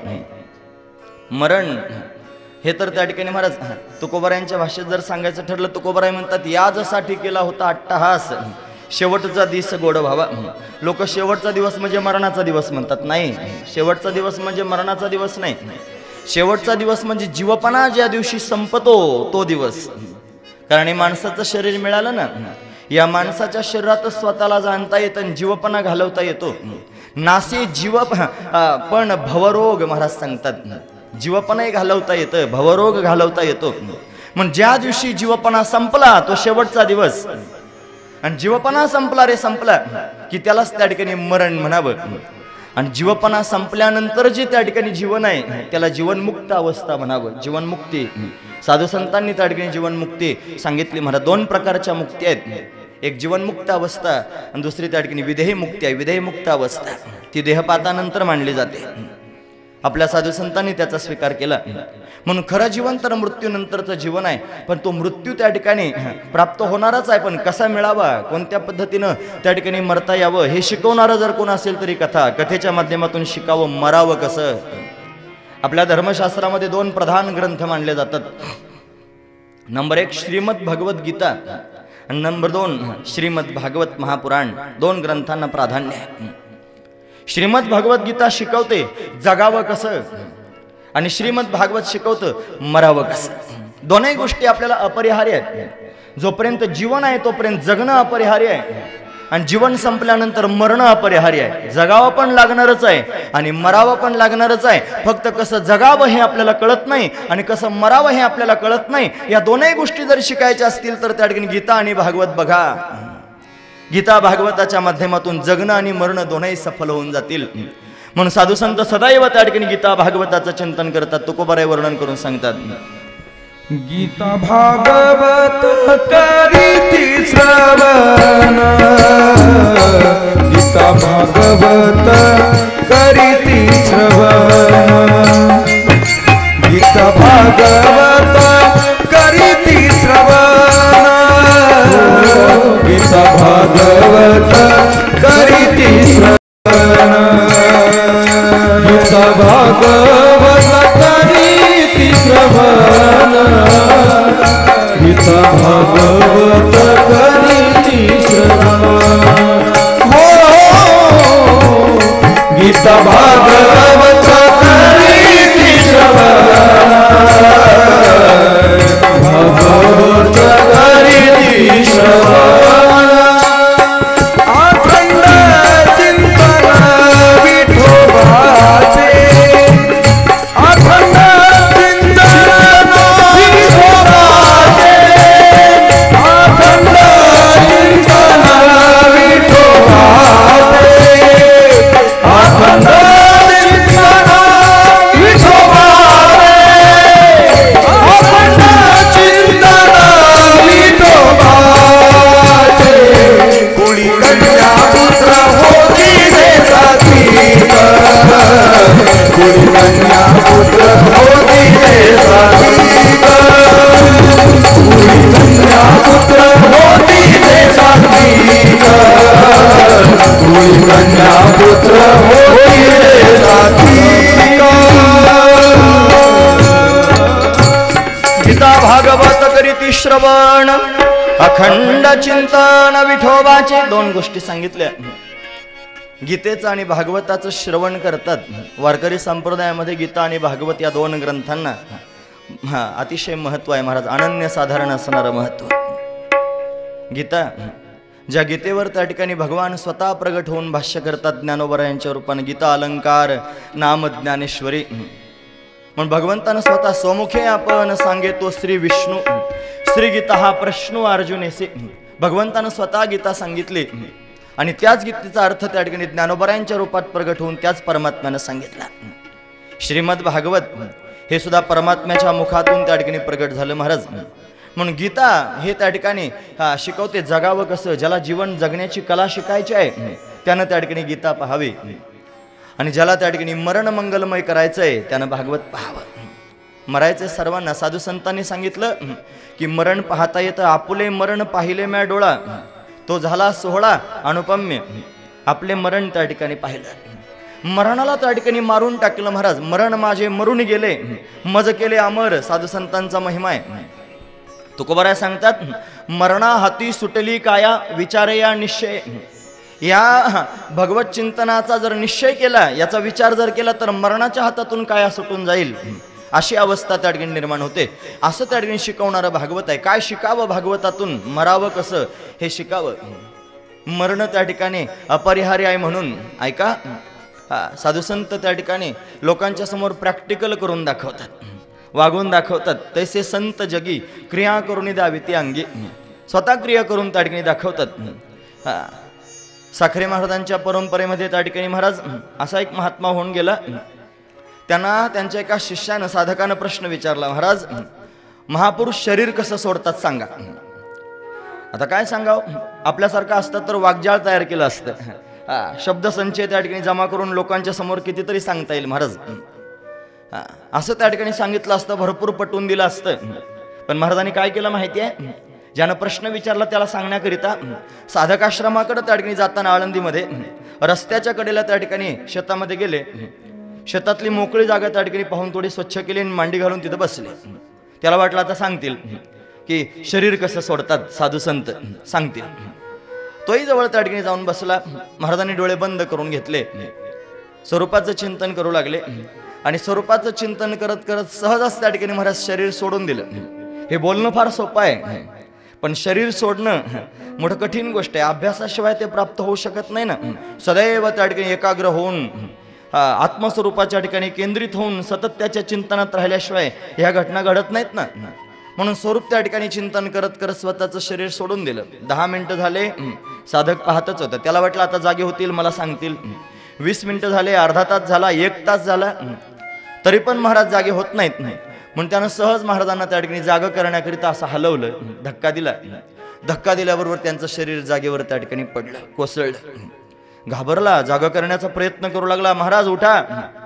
मरण हे तर त्या ठिकाणी महाराज तुकोबारायांच्या भाषेत जर सांगायचं ठरलं, तुकोबाराय म्हणतात, याजसाठी केला होता अट्टहास, शेवटचा दिवस गोड व्हावा. लोक शेवटचा दिवस म्हणजे मरणाचा दिवस म्हणतात. नाही, शेवटचा दिवस म्हणजे मरणाचा दिवस नाही. शेवटचा दिवस म्हणजे जीवपणा ज्या दिवशी संपतो तो दिवस. कारण हे माणसाचं शरीर मिळालं ना, या माणसाच्या शरीरातच स्वतःला जाणता येतं आणि जीवपणा घालवता येतो. नासे जीव पण भवरोग महाराज सांगतात. जीवपणाही घालवता येतं, भवरोग घालवता येतो. मग ज्या दिवशी जीवपणा संपला तो शेवटचा दिवस. आणि जीवपणा संपला रे संपला की त्यालाच त्या ठिकाणी मरण म्हणावं. आणि जीवपणा संपल्यानंतर जे त्या ठिकाणी जीवन आहे त्याला जीवनमुक्त अवस्था म्हणावं. जीवनमुक्ती. साधू संतांनी त्या ठिकाणी जीवनमुक्ती सांगितली महाराज. दोन प्रकारच्या मुक्ती आहेत. एक जीवनमुक्त अवस्था आणि दुसरी त्या ठिकाणी विदेही मुक्ती आहे. विदेही मुक्त अवस्था ती देहपातानंतर मांडली जाते. आपल्या साधू संतांनी त्याचा स्वीकार केला. म्हणून खरं जीवन तर मृत्यूनंतरचं जीवन आहे. पण तो मृत्यू त्या ठिकाणी प्राप्त होणारच आहे. पण कसा मिळावा, कोणत्या पद्धतीनं त्या ठिकाणी मरता यावं हे शिकवणारं जर कोण असेल तरी कथा, कथेच्या माध्यमातून शिकावं. मरावं कसं? आपल्या धर्मशास्त्रामध्ये दोन प्रधान ग्रंथ मानले जातात. नंबर एक श्रीमद भगवत गीता आणि नंबर दोन श्रीमद भागवत महापुराण. दोन ग्रंथांना प्राधान्य आहे. श्रीमद भगवत गीता शिकवते जगावं कसं आणि श्रीमद भागवत शिकवतं मरावं कसं. दोनही गोष्टी आपल्याला अपरिहार्य आहेत. जोपर्यंत जीवन आहे तोपर्यंत जगणं अपरिहार्य आहे आणि जीवन संपल्यानंतर मरणं अपरिहार्य आहे. जगावं पण लागणारच आहे आणि मरावं पण लागणारच आहे. फक्त कसं जगावं हे आपल्याला कळत नाही आणि कसं मरावं हे आपल्याला कळत नाही. या दोनही गोष्टी जर शिकायच्या असतील तर त्या ठिकाणी गीता आणि भागवत बघा. गीता भागवताच्या माध्यमातून जगणं आणि मरणं दोनही सफल होऊन जातील. म्हणून साधू संत सदैव त्या ठिकाणी गीता भागवताचं चिंतन करतात. तुकोबाराय वर्णन करून सांगतात. गीता भागवत करीती श्रवण, गीता भागवत करीती श्रवण, गीता भागवत करीती श्रवण, गीता भागवत करीती श्रवण, गीता भागवत करीती श्रवण, गीता भागवत करीती श्रवण. हो गीता भागवत करीती श्रवण, भागवत करीती श्रवण. अखंड चिंतन विठोबाचे, अखंड चिंतन विठोबाचे, अखंड चिंतन विठोबाचे, अखंड चिंतन विठोबाचे, अखंड चिंतन विठोबाचे. कुणी कन्या पुत्र होती रे साथी, कुणी कन्या पुत्र होती रे साथी, कुणी कन्या पुत्र होती रे साथी, कुणी कन्या पुत्र होती रे साथी. गीता भागवत करीती श्रवण, अखंड चिंतन विठोबाचे. दोन गोष्टी सांगितल्या. गीतेचं आणि भागवताचं श्रवण करतात. वारकरी संप्रदायामध्ये गीता आणि भागवत या दोन ग्रंथांना हा अतिशय महत्व आहे महाराज. अनन्य साधारण असणारं महत्व. गीता ज्या गीतेवर त्या ठिकाणी भगवान स्वतः प्रगट होऊन भाष्य करतात ज्ञानोबा यांच्या रूपाने, गीता अलंकार नाम ज्ञानेश्वरी. म्हणून भगवंतानं स्वतः स्वमुखे आपण सांगे तो श्री विष्णू, श्री गीता हा प्रश्न अर्जुनेसे. भगवंतानं स्वतः गीता सांगितली आणि त्याच गीतेचा अर्थ त्या ठिकाणी ज्ञानोबरायांच्या रूपात प्रगट होऊन त्याच परमात्म्यानं सांगितला. श्रीमद भागवत हे सुद्धा परमात्म्याच्या मुखातून त्या ठिकाणी प्रगट झालं महाराज. म्हणून गीता हे त्या ठिकाणी शिकवते जगावं कसं, ज्याला जीवन जगण्याची कला शिकायची आहे त्यानं त्या ठिकाणी गीता पाहावी, आणि ज्याला त्या ठिकाणी मरण मंगलमय करायचंय त्यानं भागवत पाहावं. मरायचे सर्वांना साधू संतांनी सांगितलं की मरण पाहता येतं, आपुले मरण पाहिले म्या डोळा, तो झाला सोहळा अनुपम्य. आपले मरण त्या ठिकाणी पाहिलं, मरणाला त्या ठिकाणी मारून टाकलं महाराज. मरण माझे मरून गेले, मज केले अमर, साधू संतांचा महिमा आहे. तुकोबाराय सांगतात, मरणा हाती सुटली काया विचारे या निश्चय. या भगवत चिंतनाचा जर निश्चय केला, याचा विचार जर केला तर मरणाच्या हातातून काया सुटून जाईल, अशी अवस्था त्या ठिकाणी निर्माण होते. असं त्या ठिकाणी शिकवणारं भागवत आहे. काय शिकावं भागवतातून, मरावं कसं हे शिकावं. मरण त्या ठिकाणी अपरिहार्य आहे म्हणून ऐका, साधू संत त्या ठिकाणी लोकांच्या समोर प्रॅक्टिकल करून दाखवतात, वागून दाखवतात. तैसे संत जगी क्रिया करून द्यावी ती अंगी. स्वतः क्रिया करून त्या ठिकाणी दाखवतात. हा, साखरे महाराजांच्या परंपरेमध्ये त्या ठिकाणी महाराज असा एक महात्मा होऊन गेला. त्यांना त्यांच्या एका शिष्यानं साधकानं प्रश्न विचारला, महाराज महापुरुष शरीर कसं सोडतात सांगा. आता काय सांगाव, आपल्यासारखं असतं तर वाग्जाळ तयार केलं असतं, शब्दसंचय त्या ठिकाणी जमा करून लोकांच्या समोर कितीतरी सांगता येईल महाराज. असं त्या ठिकाणी सांगितलं असतं, भरपूर पटवून दिलं असतं. पण महाराजांनी काय केलं माहिती आहे, ज्यानं प्रश्न विचारला त्याला सांगण्याकरिता साधकाश्रमाकडे त्या ठिकाणी जाताना आळंदीमध्ये रस्त्याच्या कडेला त्या ठिकाणी शेतामध्ये गेले. शेतातली मोकळी जागा त्या ठिकाणी पाहून थोडी स्वच्छ केली आणि मांडी घालून तिथं बसले. त्याला वाटलं आता सांगतील की शरीर कसं सोडतात साधू संत, सांगतील. तोही जवळ त्या ठिकाणी जाऊन बसला. महाराजांनी डोळे बंद करून घेतले, स्वरूपाचं चिंतन करू लागले आणि स्वरूपाचं चिंतन करत करत सहजच त्या ठिकाणी महाराज शरीर सोडून दिलं. हे बोलणं फार सोपं आहे, पण शरीर सोडणं मोठं कठीण गोष्ट आहे. अभ्यासाशिवाय ते प्राप्त होऊ शकत नाही ना. सदैव त्या ठिकाणी एकाग्र होऊन आत्मस्वरूपाच्या ठिकाणी केंद्रित होऊन सतत त्याच्या चिंतनात राहिल्याशिवाय ह्या घटना घडत नाहीत ना. म्हणून स्वरूप त्या ठिकाणी चिंतन करत करत स्वतःचं शरीर सोडून दिलं. दहा मिनिटं झाले, साधक पाहतच होतं. त्याला वाटलं आता जागे होतील, मला सांगतील. वीस मिनिटं झाले, अर्धा तास झाला, एक तास झाला, तरी पण महाराज जागे होत नाहीत. म्हणून त्यानं सहज महाराजांना त्या ठिकाणी जागा करण्याकरिता असं हलवलं, धक्का दिला. धक्का दिल्याबरोबर त्यांचं शरीर जागेवर त्या ठिकाणी पडलं, कोसळलं. घाबरला, जागा करण्याचा प्रयत्न करू लागला, महाराज उठा.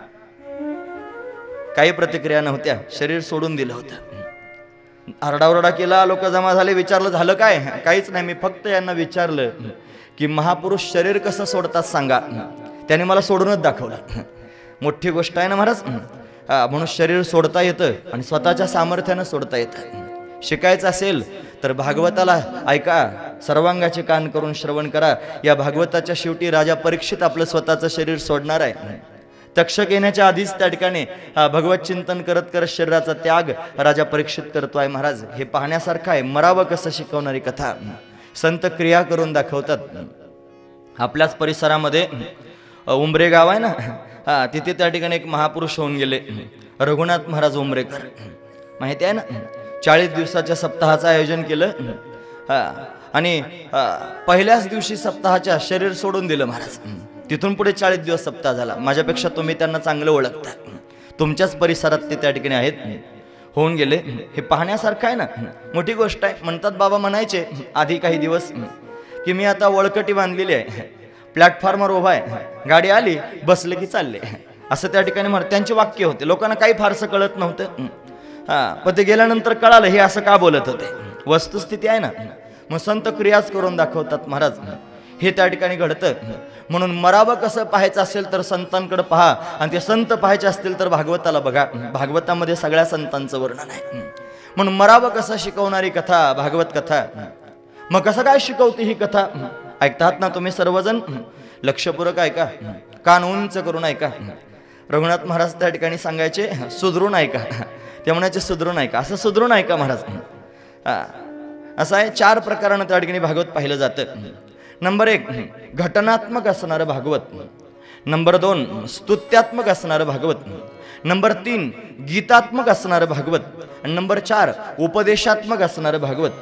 काही प्रतिक्रिया नव्हत्या, शरीर सोडून दिलं होतं. आरडाओरडा केला, लोक जमा झाले. विचारलं झालं काय, काहीच नाही, मी फक्त यांना विचारलं की महापुरुष शरीर कसं सोडतात सांगा. त्याने मला सोडूनच दाखवलं. मोठी गोष्ट आहे ना महाराज. म्हणून शरीर सोडता येतं आणि स्वतःच्या सामर्थ्यानं सोडता येतं. शिकायचं असेल तर भागवताला ऐका, सर्वांगाचे कान करून श्रवण करा. या भागवताच्या शेवटी राजा परीक्षित आपलं स्वतःचं शरीर सोडणार आहे. तक्षक येण्याच्या आधीच त्या ठिकाणी भगवत चिंतन करत करत शरीराचा त्याग राजा परीक्षित करतोय महाराज. हे पाहण्यासारखं आहे. मरावं कसं शिकवणारी कथा. संत क्रिया करून दाखवतात. आपल्याच परिसरामध्ये उंबरे गाव आहे ना, हा, तिथे त्या ठिकाणी एक महापुरुष होऊन गेले, रघुनाथ महाराज उंबरेकर. माहिती आहे ना, चाळीस दिवसाच्या सप्ताहाचं आयोजन केलं. हा, आणि पहिल्याच दिवशी सप्ताहाच्या शरीर सोडून दिलं महाराज. तिथून पुढे चाळीस दिवस सप्ताह झाला. माझ्यापेक्षा तुम्ही त्यांना चांगलं ओळखता, तुमच्याच परिसरात ते त्या ठिकाणी आहेत, होऊन गेले. हे पाहण्यासारखं आहे ना, मोठी गोष्ट आहे. म्हणतात बाबा म्हणायचे आधी काही दिवस की मी आता वळकटी बांधलेली आहे, प्लॅटफॉर्मवर उभा आहे, गाडी आली बसले की चालले, असं त्या ठिकाणी म्हण. त्यांचे वाक्य होते. लोकांना काही फारसं कळत नव्हतं. हा, पण ते गेल्यानंतर कळालं हे असं का बोलत होते. वस्तुस्थिती आहे ना. मग संत क्रियाच करून दाखवतात महाराज. हे त्या ठिकाणी घडतं. म्हणून मरावं कसं पाहायचं असेल तर संतांकडे पहा, आणि ते संत पाहायचे असतील तर भागवताला बघा. भागवतामध्ये सगळ्या संतांचं वर्णन आहे. म्हणून मरावं कसं शिकवणारी कथा भागवत कथा. मग कसं काय शिकवते ही कथा. ऐकतात ना तुम्ही सर्वजण, लक्षपूर्वक ऐका, कान उंच करून ऐका. रघुनाथ महाराज त्या ठिकाणी सांगायचे सुधरून ऐका. ते म्हणायचे सुधरून ऐका, असं सुधरून ऐका महाराज. असं आहे. चार प्रकारानं त्या ठिकाणी भागवत पाहिलं जातं. नंबर एक घटनात्मक असणारं भागवत, नंबर दोन स्तुत्यात्मक असणारं भागवत, नंबर तीन गीतात्मक असणारं भागवत आणि नंबर चार उपदेशात्मक असणारं भागवत.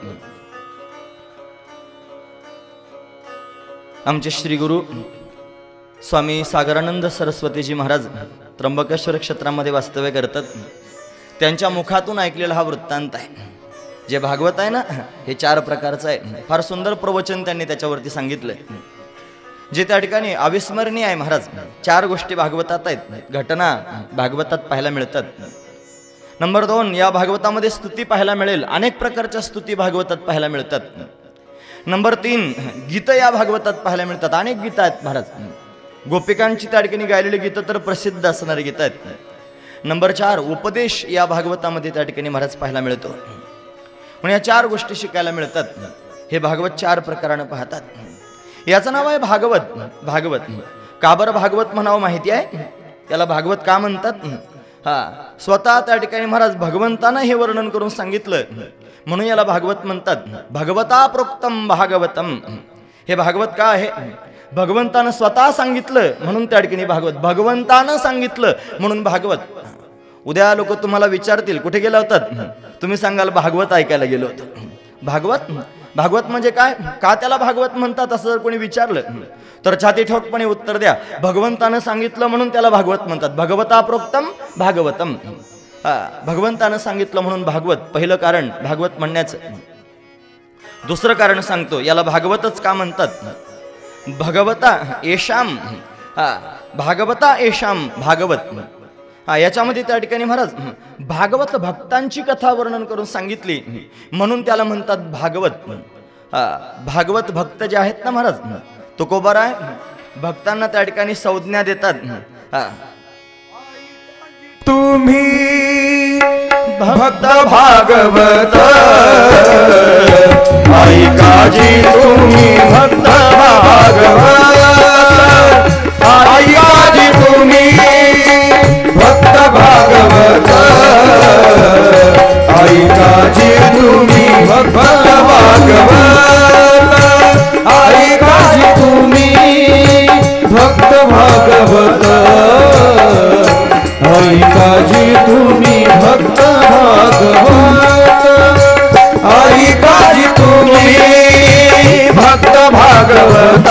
आमचे श्री गुरु स्वामी सागरानंद सरस्वतीजी महाराज त्र्यंबकेश्वर क्षेत्रामध्ये वास्तव्य करतात. त्यांच्या मुखातून ऐकलेला हा वृत्तांत आहे. जे भागवत आहे ना हे चार प्रकारचं आहे. फार सुंदर प्रवचन त्यांनी त्याच्यावरती सांगितलंय, जे त्या ठिकाणी अविस्मरणीय आहे महाराज. चार गोष्टी भागवतात आहेत, घटना भागवतात पाहायला मिळतात. नंबर दोन, या भागवतामध्ये स्तुती पाहायला मिळेल, अनेक प्रकारच्या स्तुती भागवतात पाहायला मिळतात. नंबर तीन, गीतं या भागवतात पाहायला मिळतात, अनेक गीतं आहेत महाराज. गोपिकांची त्या ठिकाणी गायलेली गीतं तर प्रसिद्ध असणारी गीतं आहेत. नंबर चार, उपदेश या भागवतामध्ये त्या ठिकाणी महाराज पाहायला मिळतो. म्हणून या चार गोष्टी शिकायला मिळतात. हे भागवत चार प्रकारानं पाहतात. याचं नाव आहे भागवत. भागवत का बरं भागवत म्हणावं माहिती आहे? त्याला भागवत का म्हणतात? हा, स्वतः त्या ठिकाणी महाराज भगवंतानं हे वर्णन करून सांगितलं म्हणून याला भागवत म्हणतात. भगवता प्रोक्तम भागवतम. हे भागवत का आहे? भगवंतानं स्वतः सांगितलं म्हणून त्या ठिकाणी भागवत. भगवंतानं सांगितलं म्हणून भागवत. उद्या लोक तुम्हाला विचारतील कुठे गेला होतात, तुम्ही सांगाल भागवत ऐकायला गेलो होतो. भागवत भागवत म्हणजे काय, का त्याला भागवत म्हणतात असं जर कोणी विचारलं तर छाती ठोकपणे उत्तर द्या, भगवंतानं सांगितलं म्हणून त्याला भागवत म्हणतात. भगवता प्रोक्तम भागवतम. भगवंतानं सांगितलं म्हणून भागवत पहिलं कारण भागवत म्हणण्याचं. दुसरं कारण सांगतो, याला भागवतच का म्हणतात. भगवता येशाम, हा भागवता येशाम भागवत. हा, याच्यामध्ये त्या ठिकाणी महाराज भागवत भक्तांची कथा वर्णन करून सांगितली म्हणून त्याला म्हणतात भागवत. हा, भागवत भक्त जे आहेत ना महाराज, तुकोबार आहे, भक्तांना त्या ठिकाणी संज्ञा देतात. हा, तुम्ही भक्त भागवत ऐकाजी, तुम्ही भक्त भागवत ऐकाजी, तुम्ही भक्त भागवत ऐकाजी, तुम्ही भक्त भागवत ऐकाजी, तुम्ही भक्त भागवत ऐकाजी, तुम्ही भक्त भागवत ऐकाजी, तुम्ही भक्त भागवत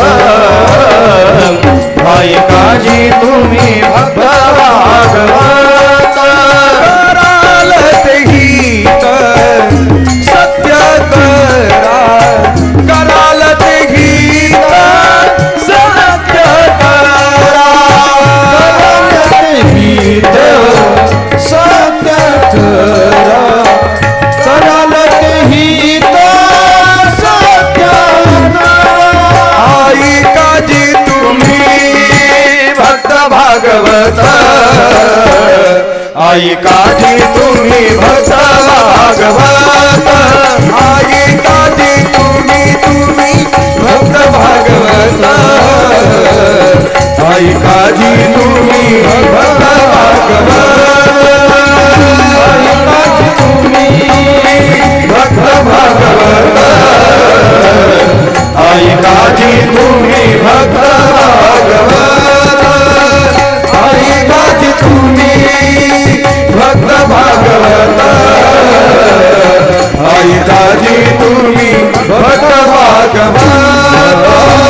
ऐकाजी, तुम्ही भक्त भागवत. कराल ते गीत सत्य करा, कराल ते गीत सत्य करा, गीत सत्य करा, कराल ते गीत सत्य करा. ऐकाजी, तुम्ही भक्त भागवत ऐकाजी, तुम्ही भक्त भागवत ऐकाजी, तुम्ही तुम्ही भक्त भागवत ऐकाजी, तुम्ही भक्त भागवत ऐकाजी, तुम्ही भक्त भागवत ऐकाजी, तुम्ही भक्त भागवत ऐकाजी, तुम्ही भक्त भागवत ऐकाजी, तुम्ही भक्त भागवत.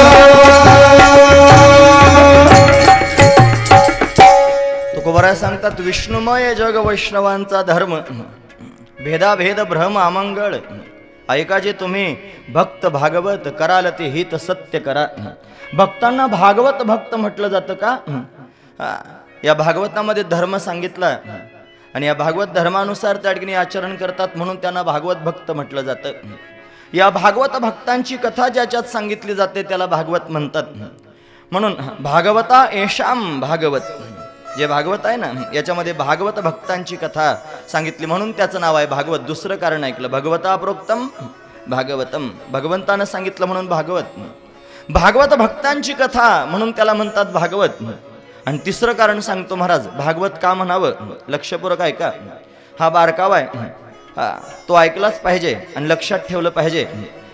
तुकोबारा सांगतात, विष्णुमय जग वैष्णवांचा धर्म, भेदाभेद भ्रम अमंगळ ऐकाजे, तुम्ही भक्त भागवत कराल ते हित सत्य करा. भक्तांना भागवत भक्त म्हटलं जातं का? या भागवतामध्ये धर्म सांगितला आणि या भागवत धर्मानुसार त्या ठिकाणी आचरण करतात म्हणून त्यांना भागवत भक्त म्हटलं जातं. या भागवत भक्तांची कथा ज्याच्यात सांगितली जाते त्याला भागवत म्हणतात. म्हणून भागवता येशाम भागवत, जे भागवत आहे ना याच्यामध्ये भागवत भक्तांची कथा सांगितली म्हणून त्याचं नाव आहे भागवत. दुसरं कारण ऐकलं, भगवता प्रोक्तम भागवतम, भगवंतानं सांगितलं म्हणून भागवत. भागवत भक्तांची कथा म्हणून त्याला म्हणतात भागवत. आणि तिसरं कारण सांगतो महाराज, भागवत का म्हणावं, लक्षपूर्वक ऐका. हा बारकावा आहे, हा तो ऐकलाच पाहिजे आणि लक्षात ठेवलं पाहिजे.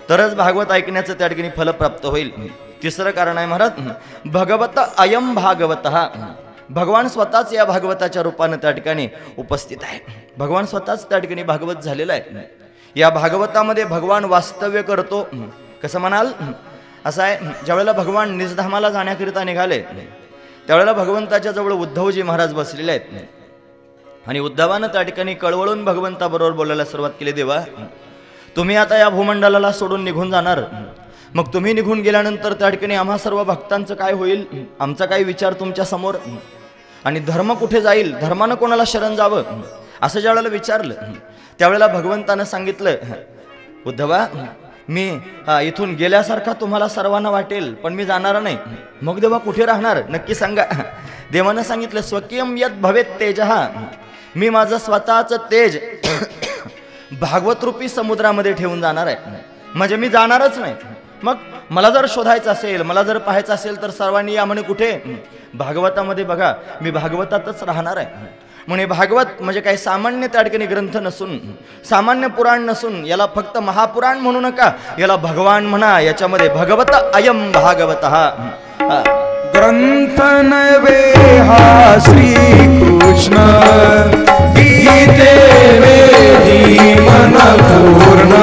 तरच भागवत ऐकण्याचं त्या ठिकाणी फल प्राप्त होईल. तिसरं कारण आहे महाराज, भगवत अयम भागवत. भगवान स्वतःच या भागवताच्या रूपानं त्या ठिकाणी उपस्थित आहे. भगवान स्वतःच त्या ठिकाणी भागवत झालेला आहे. या भागवतामध्ये भगवान वास्तव्य करतो. कसं म्हणाल, असं आहे, ज्यावेळेला भगवान निजधामाला जाण्याकरिता निघाले त्यावेळेला भगवंताच्या जवळ उद्धवजी महाराज बसलेले आहेत. आणि उद्धवानं त्या ठिकाणी कळवळून भगवंताबरोबर बोलायला सुरुवात केली, देवा तुम्ही आता या भूमंडलाला सोडून निघून जाणार, मग तुम्ही निघून गेल्यानंतर त्या ठिकाणी आम्हा सर्व भक्तांचं काय होईल, आमचा काय विचार तुमच्या समोर, आणि धर्म कुठे जाईल, धर्मानं कोणाला शरण जावं, असं ज्या वेळेला विचारलं त्यावेळेला भगवंतानं सांगितलं, उद्धवा मी हा इथून गेल्यासारखा तुम्हाला सर्वांना वाटेल, पण मी जाणार नाही. मग देवा कुठे राहणार नक्की सांगा. देवानं सांगितलं, स्वकीयम यद भवेत तेजहा, मी माझं स्वतःच तेज भागवत रूपी समुद्रामध्ये ठेवून जाणार आहे. म्हणजे मी जाणारच नाही. मग मला जर शोधायचं असेल, मला जर पाहायचं असेल तर सर्वांनी या म्हणे कुठे, भागवतामध्ये बघा, मी भागवतातच राहणार आहे. म्हणे भागवत म्हणजे काही सामान्य त्या ठिकाणी ग्रंथ नसून, सामान्य पुराण नसून, याला फक्त महापुराण म्हणू नका, याला भगवान म्हणा. याच्यामध्ये भगवत अयम भागवत हा ग्रंथ नव्हे हा श्री कृष्ण, गीते वेदी मन पूर्ण,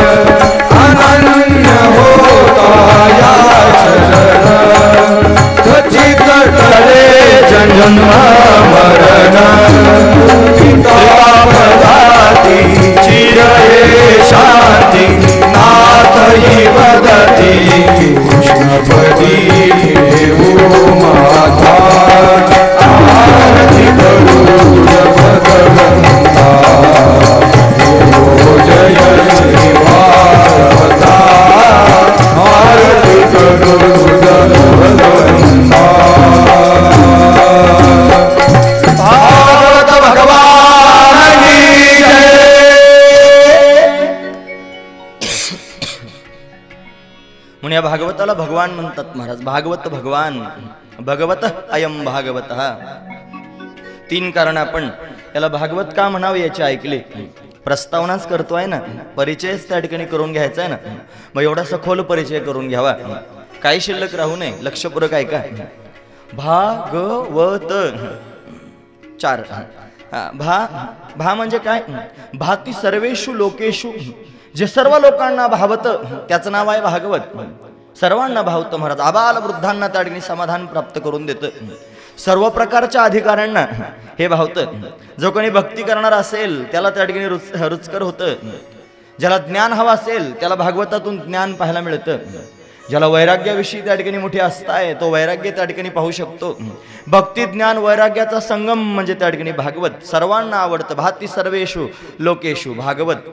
अनन्य होता या चरण, खचित टळे जन्म मरण, पिता पदाती चिरये शांती, नाथ हि वदती कृष्णपदी देवो माता, आरती करू भगवंता, ओ जय श्री भागवता, आरती करू भगवंता. भागवत भगवान की जय. म्हणून या भागवताला भगवान म्हणतात महाराज. भागवत भगवान, भगवत अयम भागवत. तीन कारण आपण याला भागवत का म्हणावे याचे ऐकले. प्रस्तावनाच करतोय ना, परिचयच त्या ठिकाणी करून घ्यायचा आहे ना, मग एवढा सखोल परिचय करून घ्यावा, काही शिल्लक राहू नये. लक्षपूर्वक ऐका. भागवत चार. भा भा म्हणजे काय, भाती सर्वेषु लोकेषु, जे सर्व लोकांना भावत त्याचं नाव आहे भागवत. सर्वांना भावतं महाराज. आबाल वृद्धांना त्या ठिकाणी समाधान प्राप्त करून देतं. सर्व प्रकारच्या अधिकाऱ्यांना हे भावतं. जो कोणी भक्ती करणार असेल त्याला त्या ठिकाणी रुच रुचकर होतं. ज्याला ज्ञान हवं असेल त्याला भागवतातून ज्ञान पाहायला मिळतं. ज्याला वैराग्याविषयी त्या ठिकाणी मोठी आस्था आहे तो वैराग्य त्या ठिकाणी पाहू शकतो. भक्ती ज्ञान वैराग्याचा संगम म्हणजे त्या ठिकाणी भागवत. सर्वांना आवडतं. भाती सर्वेषु लोकेषु भागवत.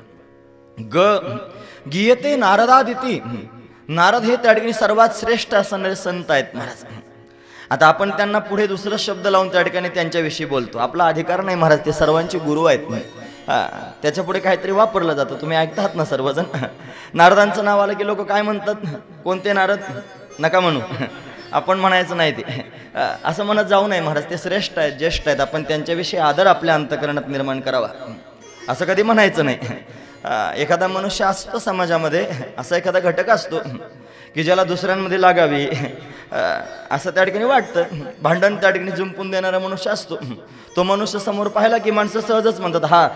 ग गीयते नारदादिती. नारद हे त्या ठिकाणी सर्वात श्रेष्ठ असणारे संत आहेत महाराज. आता आपण त्यांना पुढे दुसरा शब्द लावून त्या ठिकाणी त्यांच्याविषयी बोलतो. आपला अधिकार नाही महाराज, ते सर्वांचे गुरु आहेत. त्याच्या पुढे काहीतरी वापरलं जातं. तुम्ही ऐकतात ना सर्वजण. नारदांचं नाव आलं की लोक काय म्हणतात, कोणते नारद नका म्हणू, आपण म्हणायचं नाही ते, असं म्हणत जाऊ नये महाराज. ते श्रेष्ठ आहेत, ज्येष्ठ आहेत. आपण त्यांच्याविषयी आदर आपल्या अंतःकरणात निर्माण करावा, असं कधी म्हणायचं नाही. एखादा मनुष्य असतो समाजामध्ये, असा एखादा घटक असतो की ज्याला दुसऱ्यांमध्ये लागावी असं त्या ठिकाणी वाटतं. भांडण त्या ठिकाणी जुंपून देणारा मनुष्य असतो. तो मनुष्य समोर पाहिला की माणसं सहजच म्हणतात, हा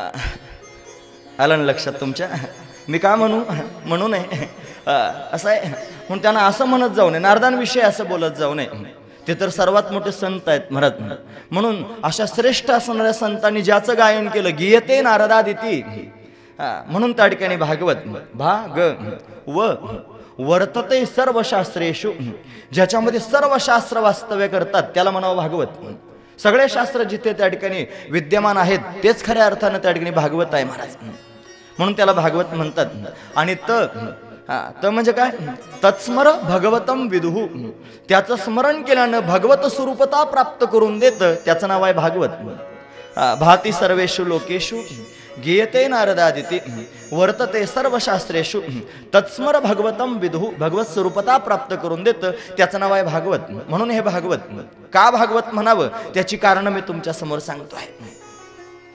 आलं ना लक्षात तुमच्या, मी का म्हणू म्हणू नये असं आहे. म्हणून त्यांना असं म्हणत जाऊ नये, नारदांविषयी असं बोलत जाऊ नये. ते तर सर्वात मोठे संत आहेत महाराज. म्हणून अशा श्रेष्ठ असणाऱ्या संतांनी ज्याचं गायन केलं, गीयते नारदादिती, म्हणून त्या ठिकाणी भागवत. भाग व वर्तते सर्व शास्त्रेषु, ज्याच्यामध्ये सर्व शास्त्र वास्तव्य करतात त्याला म्हणावं भागवत. सगळे शास्त्र जिथे त्या ठिकाणी विद्यमान आहेत तेच खऱ्या अर्थानं त्या ठिकाणी भागवत आहे महाराज. म्हणून त्याला भागवत म्हणतात. आणि त त म्हणजे काय, तत्स्मर भगवतम विदुहु, त्याचं स्मरण केल्यानं भगवत स्वरूपता प्राप्त करून देतं, त्याचं नाव आहे भागवत. भाती सर्वेषु लोकेषु गीयते नारदादिती वर्तते सर्व शास्त्रेषु तत्स्मर भगवतम विदुहु, भगवत स्वरूपता प्राप्त करून देतं, त्याचं नाव आहे भागवत. म्हणून हे भागवत. का भागवत म्हणावं त्याची कारण मी तुमच्या समोर सांगतो आहे.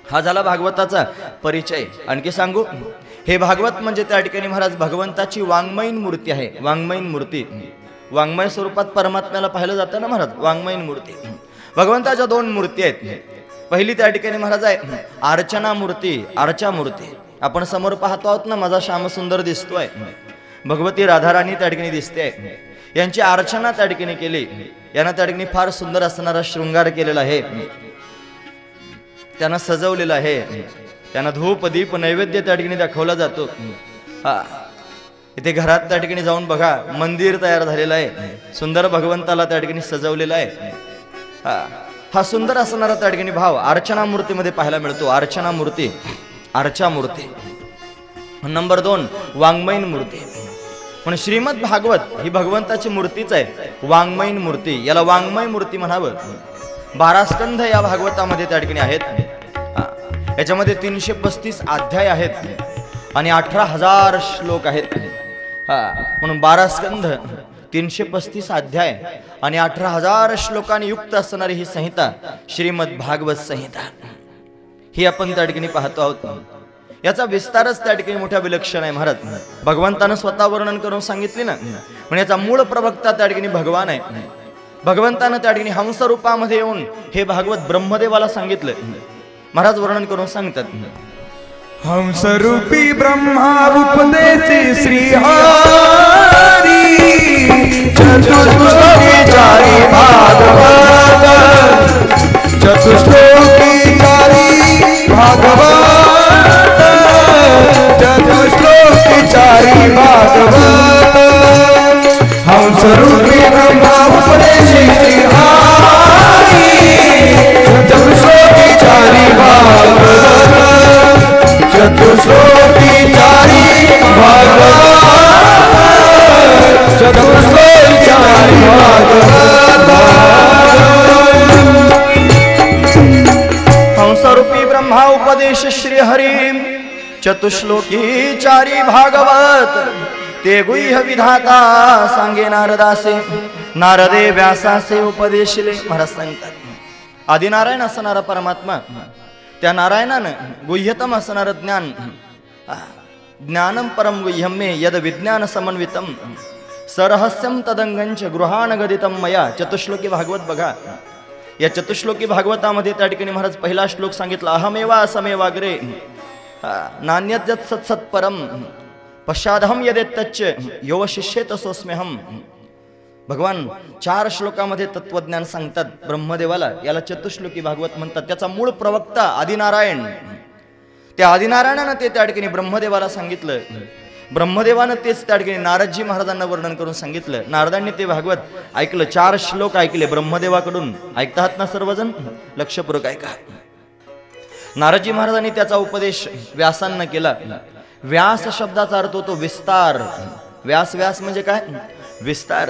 हा झाला भागवताचा परिचय. आणखी सांगू, हे भागवत म्हणजे त्या ठिकाणी महाराज भगवंताची वाङ्मयीन मूर्ती आहे. वाङ्मयीन मूर्ती, वाङ्मय स्वरूपात परमात्म्याला पाहिलं जातं ना महाराज, वाङ्मयीन मूर्ती. भगवंताच्या दोन मूर्ती आहेत. पहिली त्या ठिकाणी महाराज आहे अर्चना मूर्ती, अर्चा मूर्ती. आपण समोर पाहतो आहोत ना, माझा श्यामसुंदर दिसतोय, भगवती राधाराणी त्या ठिकाणी दिसते. यांची अर्चना त्या ठिकाणी केली. यांना त्या ठिकाणी फार सुंदर असणारा शृंगार केलेला आहे, त्यांना सजवलेलं आहे. त्यांना धूप दीप नैवेद्य त्या ठिकाणी दाखवला जातो. हा, इथे घरात त्या ठिकाणी जाऊन बघा, मंदिर तयार झालेलं आहे, सुंदर भगवंताला त्या ठिकाणी सजवलेलं आहे. हा हा सुंदर असणारा त्या ठिकाणी भाव अर्चना मूर्तीमध्ये पाहायला मिळतो. अर्चना मूर्ती, अर्चा मूर्ती. नंबर दोन, वाङ्मयीन मूर्ती. म्हणून श्रीमद भागवत ही भगवंताची मूर्तीच आहे, वाङ्मयीन मूर्ती. याला वाङ्मय मूर्ती म्हणावं. बारा स्कंध या भागवतामध्ये त्या ठिकाणी आहेत. याच्यामध्ये तीनशे पस्तीस अध्याय आहेत आणि अठरा हजार श्लोक आहेत. हा, म्हणून बारा स्कंध, तीनशे पस्तीस अध्याय आणि अठरा हजार श्लोकांनी युक्त असणारी ही संहिता श्रीमद भागवत संहिता ही आपण त्या ठिकाणी पाहतो आहोत. याचा विस्तारच त्या ठिकाणी मोठ्या विलक्षण आहे महाराज. भगवंतानं स्वतः वर्णन करून सांगितले ना, म्हणजे याचा मूळ प्रवक्ता त्या ठिकाणी भगवान आहे. भगवंतानं त्या ठिकाणी हंस रूपामध्ये येऊन हे भागवत ब्रह्मदेवाला सांगितलं. महाराज वर्णन करून सांगतात, हंसरूपी ब्रह्मा उपदेशी श्री हरी चतुश्लोकी चारी भागवत, चतुश्लोकी चारी भागवत, चतुश्लोकी चारी भागवत. हंसरूपी ब्रह्मा उपदेशी श्री हरी चतुश्लोकी चारी भागवत, चतुश्लोकी चारी भागवत, चतुश्लोकी चारी भागवत. हंसरूपी ब्रह्मा उपदेश श्री हरी चतुश्लोकी चारी भागवत, ते गुह्य विधाता सांगे नारदासे, नारदे व्यासासे उपदेशिले. महाराज सांगतात, आदिनारायण असणारा परमात्मा, त्या नारायणानं गुह्यतम असणारं ज्ञान, ज्ञानम परम गुह्यम मे यद विज्ञान समन्वितम सरहस्यम तदंगंच गृहान गदितम मया. चतुश्लोकी भागवत बघा. या चतुश्लोकी भागवतामध्ये त्या ठिकाणी महाराज पहिला श्लोक सांगितला, अहमेवा असमेवाग्रे नान्यत सत्सत परम पश्चादहम यदेतच्च यो शिष्येत सोस्म्यहम. भगवान चार श्लोकामध्ये तत्वज्ञान सांगतात ब्रह्मदेवाला. याला चतुश्लोकी भागवत म्हणतात. त्याचा मूळ प्रवक्ता आदिनारायण, त्या आदिनारायणानं ते त्या ठिकाणी ब्रह्मदेवाला सांगितलं. ब्रह्मदेवानं तेच त्या ठिकाणी नारदजी महाराजांना वर्णन करून सांगितलं. नारदांनी ते भागवत ऐकलं, चार श्लोक ऐकले ब्रह्मदेवाकडून. ऐकतात ना सर्वजण? लक्षपूर्वक ऐका. नारदजी महाराजांनी त्याचा उपदेश व्यासांना केला. व्यास शब्दाचा अर्थ होतो विस्तार. व्यास, व्यास म्हणजे काय? विस्तार.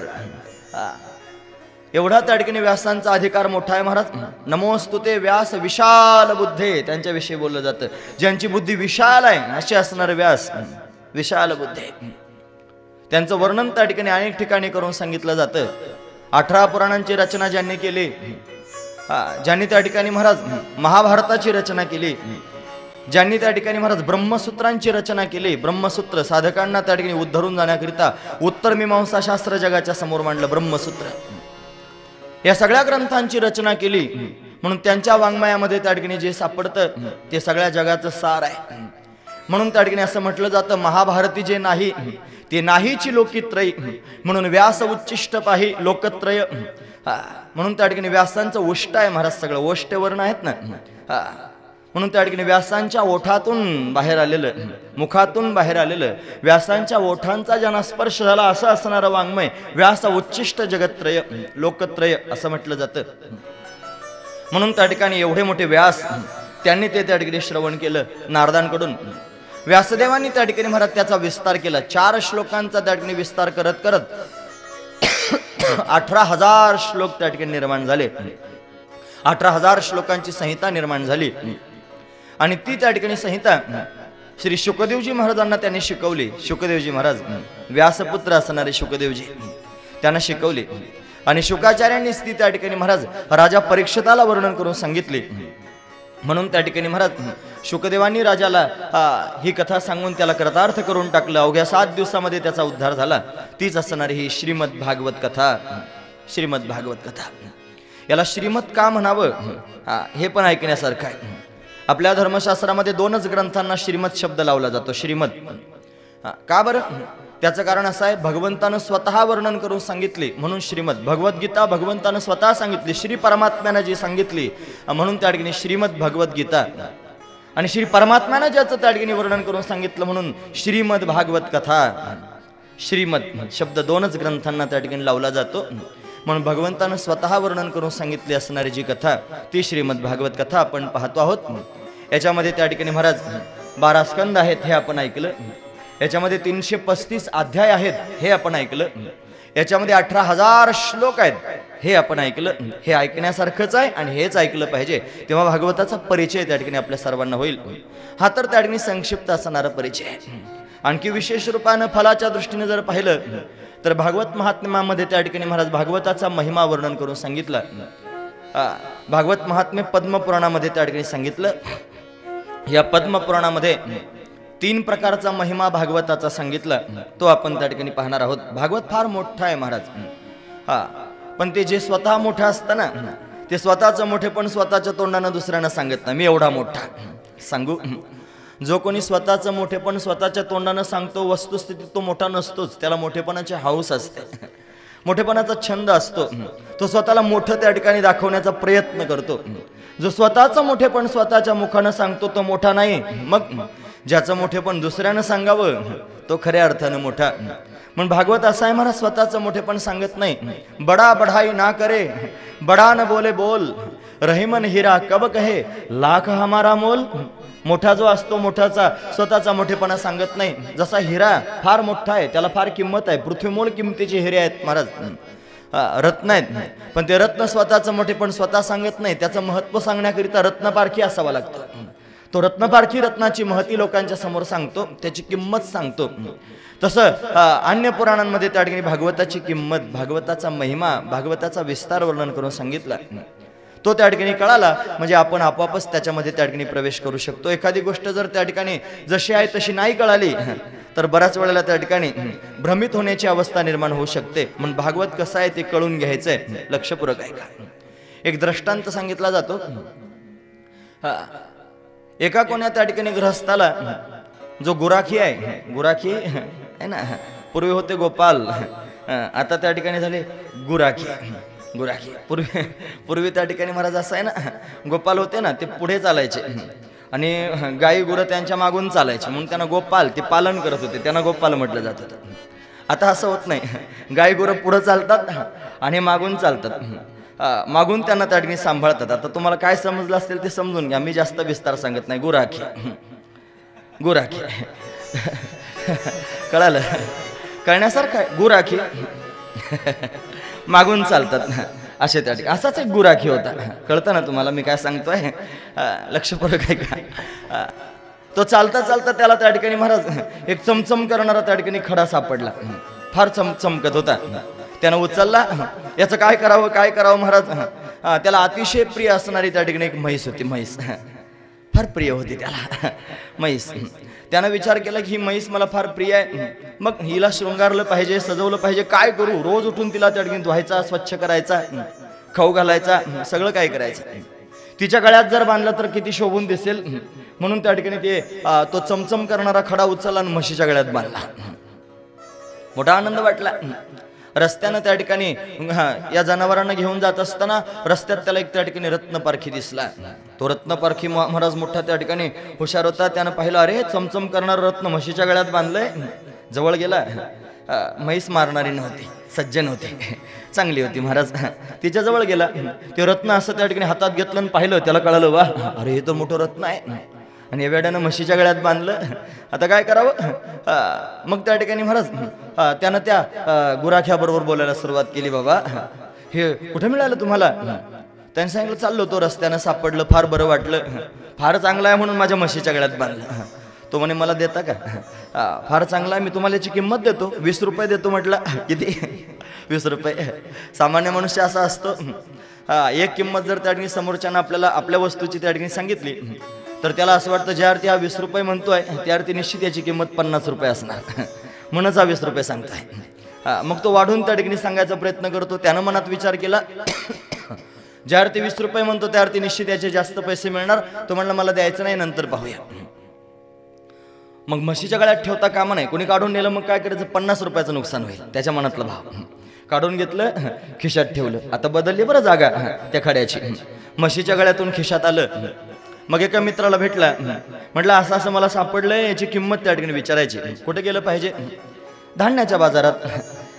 एवढा त्या ठिकाणी व्यासांचा अधिकार मोठा आहे महाराज. नमोस्तुते व्यास विशाल बुद्धे, त्यांच्याविषयी बोललं जातं. ज्यांची बुद्धी विशाल आहे असे असणारे व्यास, विशाल बुद्धे. त्यांचं वर्णन त्या ठिकाणी अनेक ठिकाणी करून सांगितलं जातं. अठरा पुराणांची रचना ज्यांनी केली, ज्यांनी त्या ठिकाणी महाराज महाभारताची रचना केली, ज्यांनी त्या ठिकाणी महाराज ब्रह्मसूत्रांची रचना केली. ब्रह्मसूत्र साधकांना त्या ठिकाणी उद्धरून जाण्याकरिता उत्तर मीमांसा शास्त्र जगाच्या समोर मांडलं ब्रह्मसूत्र. या सगळ्या ग्रंथांची रचना केली म्हणून त्यांच्या वाङ्मयामध्ये त्या ठिकाणी जे सापडतं ते सगळ्या जगाचं सार आहे. म्हणून त्या ठिकाणी असं म्हटलं जातं, महाभारती जे नाही ते नाहीची लोकित्रय, म्हणून व्यास उच्चिष्ट पाही लोकत्रय. म्हणून त्या ठिकाणी व्यासांचं ओष्ट आहे महाराज. सगळं ओष्ट वर्ण आहेत ना. हा, म्हणून त्या ठिकाणी व्यासांच्या ओठातून बाहेर आलेलं, मुखातून बाहेर आलेलं, व्यासांच्या ओठांचा ज्यांना स्पर्श झाला असं असणारं वाङ्मय व्यास उच्चिष्ट जगत्त्रय लोकत्रय असं म्हटलं जातं. म्हणून त्या ठिकाणी एवढे मोठे व्यास त्यांनी ते त्या ठिकाणी श्रवण केलं नारदांकडून. व्यासदेवांनी त्या ठिकाणी महाराज त्याचा विस्तार केला. चार श्लोकांचा त्या ठिकाणी विस्तार करत करत अठरा हजार श्लोक त्या ठिकाणी निर्माण झाले. अठरा हजार श्लोकांची संहिता निर्माण झाली आणि ती त्या ठिकाणी संहिता श्री शुकदेवजी महाराजांना त्यांनी शिकवली. शुकदेवजी महाराज व्यासपुत्र असणारे शुकदेवजी त्यांना शिकवली आणि शुकाचार्यांनी ती त्या ठिकाणी महाराज राजा परीक्षिताला वर्णन करून सांगितले. म्हणून त्या ठिकाणी महाराज शुकदेवांनी राजाला आ, ही कथा सांगून त्याला कृतार्थ करून टाकलं. अवघ्या सात दिवसामध्ये त्याचा उद्धार झाला. तीच असणारी ही श्रीमद भागवत कथा. श्रीमद भागवत कथा याला श्रीमद का म्हणावं हा, हे पण ऐकण्यासारखं आहे. आपल्या धर्मशास्त्रामध्ये दोनच ग्रंथांना श्रीमद शब्द लावला जातो. श्रीमद हा, का बरं? त्याचं कारण असं आहे, भगवंतानं स्वतः वर्णन करून सांगितले म्हणून श्रीमद. भगवद्गीता भगवंतानं स्वतः सांगितली, श्री परमात्म्यानं जी सांगितली म्हणून त्या ठिकाणी श्रीमद भगवद्गीता. आणि श्री परमात्म्यानं ज्याचं त्या ठिकाणी वर्णन करून सांगितलं म्हणून श्रीमद भागवत कथा. श्रीमद शब्द दोनच ग्रंथांना त्या ठिकाणी लावला जातो. म्हणून भगवंतानं स्वतः वर्णन करून सांगितली असणारी जी कथा ती श्रीमद भागवत कथा आपण पाहतो आहोत. याच्यामध्ये त्या ठिकाणी महाराज बारा स्कंद आहेत हे आपण ऐकलं. याच्यामध्ये तीनशे पस्तीस अध्याय आहेत हे आपण ऐकलं. याच्यामध्ये अठरा हजार श्लोक आहेत हे आपण ऐकलं. हे ऐकण्यासारखंच आहे आणि हेच ऐकलं पाहिजे. तेव्हा भागवताचा परिचय त्या ठिकाणी आपल्या सर्वांना होईल. हा तर त्या ठिकाणी संक्षिप्त असणारा परिचय आहे. आणखी विशेष रूपानं फलाच्या दृष्टीने जर पाहिलं तर भागवत महात्म्यामध्ये त्या ठिकाणी महाराज भागवताचा महिमा वर्णन करून सांगितलं. भागवत महात्म्य पद्मपुराणामध्ये त्या ठिकाणी सांगितलं. या पद्मपुराणामध्ये तीन प्रकारचा महिमा भागवताचा सांगितला, तो आपण त्या ठिकाणी पाहणार आहोत. भागवत फार मोठा आहे महाराज. हा पण ते जे स्वतः मोठं असतं ना ते स्वतःचं मोठेपण स्वतःच्या तोंडानं दुसऱ्यांना सांगत नाही. मी एवढा मोठा सांगू. जो कोणी स्वतःचं मोठेपण स्वतःच्या तोंडानं सांगतो वस्तुस्थितीत तो मोठा नसतोच. त्याला मोठेपणाची हौस असते, मोठेपणाचा छंद असतो. तो स्वतःला मोठं त्या ठिकाणी दाखवण्याचा प्रयत्न करतो. जो स्वतःचं मोठेपण स्वतःच्या मुखानं सांगतो तो मोठा नाही. मग ज्याचं मोठेपण दुसऱ्यानं सांगावं तो खऱ्या अर्थानं मोठा. म्हणून भागवत असा आहे महाराज, स्वतःचं मोठेपण सांगत नाही. बडा बढाई ना करे, बडा न बोले बोल, रहीमन हिरा कब कहे लाख हमारा मोल. मोठा जो असतो मोठाचा स्वतःचा मोठेपणा सांगत नाही. जसा हिरा फार मोठा आहे, त्याला फार किंमत आहे. पृथ्वीमोल किमतीचे हिरे आहेत महाराज, रत्न आहेत. पण ते रत्न स्वतःचं मोठेपण स्वतः सांगत नाही. त्याचं महत्त्व सांगण्याकरिता रत्नपारखी असावा लागतो. तो रत्नपारखी रत्नाची महती लोकांच्या समोर सांगतो, त्याची किंमत सांगतो. तसं अन्य पुराणांमध्ये त्या ठिकाणी भागवताची किंमत, भागवताचा महिमा, भागवताचा विस्तार वर्णन करून सांगितला. तो त्या ठिकाणी कळाला म्हणजे आपण आपोआपच त्याच्यामध्ये त्या ठिकाणी प्रवेश करू शकतो. एखादी गोष्ट जर त्या ठिकाणी जशी आहे तशी नाही कळाली तर बऱ्याच वेळेला त्या ठिकाणी भ्रमित होण्याची अवस्था निर्माण होऊ शकते. म्हणून भागवत कसं आहे ते कळून घ्यायचंय. लक्षपूर्वक ऐका. एक दृष्टांत सांगितला जातो. हा एका कोण्या त्या ठिकाणी गृहस्थाला जो गुराखी आहे, गुराखी आहे ना, पूर्वी होते गोपाल, आता त्या ठिकाणी झाले गुराखी. गुराखी पूर्वी पूर्वी त्या ठिकाणी महाराज असं आहे ना, गोपाल होते ना ते पुढे चालायचे आणि गाई गुरं त्यांच्या मागून चालायचे म्हणून त्यांना गोपाल, ते पालन करत होते, त्यांना गोपाल म्हटलं जात होतं. आता असं होत नाही. गाई गुरं पुढं चालतात आणि मागून चालतात. मागून त्यांना त्या ठिकाणी सांभाळतात. आता तुम्हाला काय समजलं असेल ते समजून घ्या, मी जास्त विस्तार सांगत नाही. गुराखी गुराखी कळालं? कळण्यासारखं आहे. गुराखी मागून चालतात असे त्या ठिकाणी. असाच एक गुराखी होता. कळतं ना तुम्हाला मी काय सांगतोय? लक्षपूर्वक आहे का? तो चालता चालता त्याला त्या ठिकाणी महाराज एक चमचम करणारा त्या ठिकाणी खडा सापडला. फार चम चमकत होता. त्यानं उचलला. याचं काय करावं काय करावं महाराज? त्याला अतिशय प्रिय असणारी त्या ठिकाणी एक म्हैस होती. म्हैस फार प्रिय होती त्याला, म्हैस. त्यानं विचार केला की ही म्हैस मला फार प्रिय आहे, मग हिला शृंगारलं पाहिजे, सजवलं पाहिजे. काय करू? रोज उठून तिला त्या ठिकाणी धुवायचा, स्वच्छ करायचा, खाऊ घालायचा, सगळं काय करायचं. तिच्या गळ्यात जर बांधलं तर किती शोभून दिसेल म्हणून त्या ठिकाणी ते तो चमचम करणारा खडा उचलला आणि म्हशीच्या गळ्यात बांधला. मोठा आनंद वाटला. रस्त्यानं त्या ठिकाणी या जनावरांना घेऊन जात असताना रस्त्यात त्याला एक त्या ठिकाणी रत्नपारखी दिसला. तो रत्नपारखी महाराज मोठा त्या ठिकाणी हुशार होता. त्यानं पाहिलं, अरे चमचम करणार रत्न म्हशीच्या गळ्यात बांधलंय. जवळ गेला. म्हैस मारणारी नव्हती, सज्जन होती, चांगली होती महाराज. तिच्या जवळ गेला. ते रत्न असं त्या ठिकाणी हातात घेतलं आणि पाहिलं. त्याला कळालं, वा अरे हे तर मोठं रत्न आहे आणि या वेड्यानं म्हशीच्या गळ्यात बांधलं. आता काय करावं? मग त्या ठिकाणी महाराज त्यानं त्या गुराख्याबरोबर बोलायला सुरुवात केली. बाबा हे कुठे मिळालं तुम्हाला? त्याने सांगितलं, चाललो तो रस्त्यानं सापडलं, फार बरं वाटलं, फार चांगलं आहे म्हणून माझ्या म्हशीच्या गळ्यात बांधलं. तो म्हणे, मला देता का? फार चांगला आहे, मी तुम्हाला याची किंमत देतो, वीस रुपये देतो. म्हटलं, किती? वीस रुपये. सामान्य मनुष्य असा असतो. हा एक किंमत जर त्या ठिकाणी समोरच्यानं आपल्याला आपल्या वस्तूची त्या ठिकाणी सांगितली तर त्याला असं वाटतं ज्या अर्थी हा वीस रुपये म्हणतोय त्या अर्थी निश्चित याची किंमत पन्नास रुपये असणार म्हणूनच हा वीस रुपये सांगताय. हा मग तो वाढून त्या ठिकाणी सांगायचा प्रयत्न करतो. त्यानं मनात विचार केला ज्या अर्थी वीस रुपये म्हणतो त्या अर्थी निश्चित याचे जास्त पैसे मिळणार. तो म्हणला मला द्यायचं नाही, नंतर पाहूया. मग म्हशीच्या गळ्यात ठेवता कामा नाही. कोणी काढून नेलं मग काय करायचं, पन्नास रुपयाचं नुकसान होईल. त्याच्या मनातला भाव काढून घेतलं, खिशात ठेवलं. आता बदलली बरं जागा त्या खड्याची. म्हशीच्या गळ्यातून खिशात आलं. मग एका मित्राला भेटला, म्हटलं असं असं मला सापडलंय, याची किंमत त्या ठिकाणी विचारायची. कुठे गेलं पाहिजे, धान्याच्या बाजारात.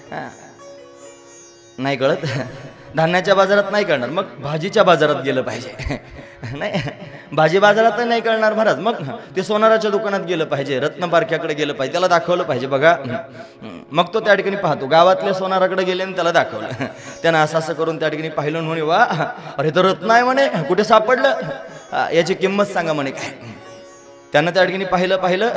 नाही कळत, धान्याच्या बाजारात नाही कळणार, मग भाजीच्या बाजारात गेलं पाहिजे. नाही भाजी बाजारात नाही कळणार महाराज, मग ते सोनाराच्या दुकानात गेलं पाहिजे, रत्नबारक्याकडे गेलं पाहिजे, त्याला दाखवलं पाहिजे. बघा मग तो त्या ठिकाणी पाहतो. गावातल्या सोनाराकडे गेले आणि त्याला दाखवलं. त्यानं असं असं करून त्या ठिकाणी पाहिलं म्हणे, वा अरे तर रत्न आहे म्हणे, कुठे सापडलं, याची किंमत सांगा म्हणे काय. त्यानं त्या ठिकाणी पाहिलं पाहिलं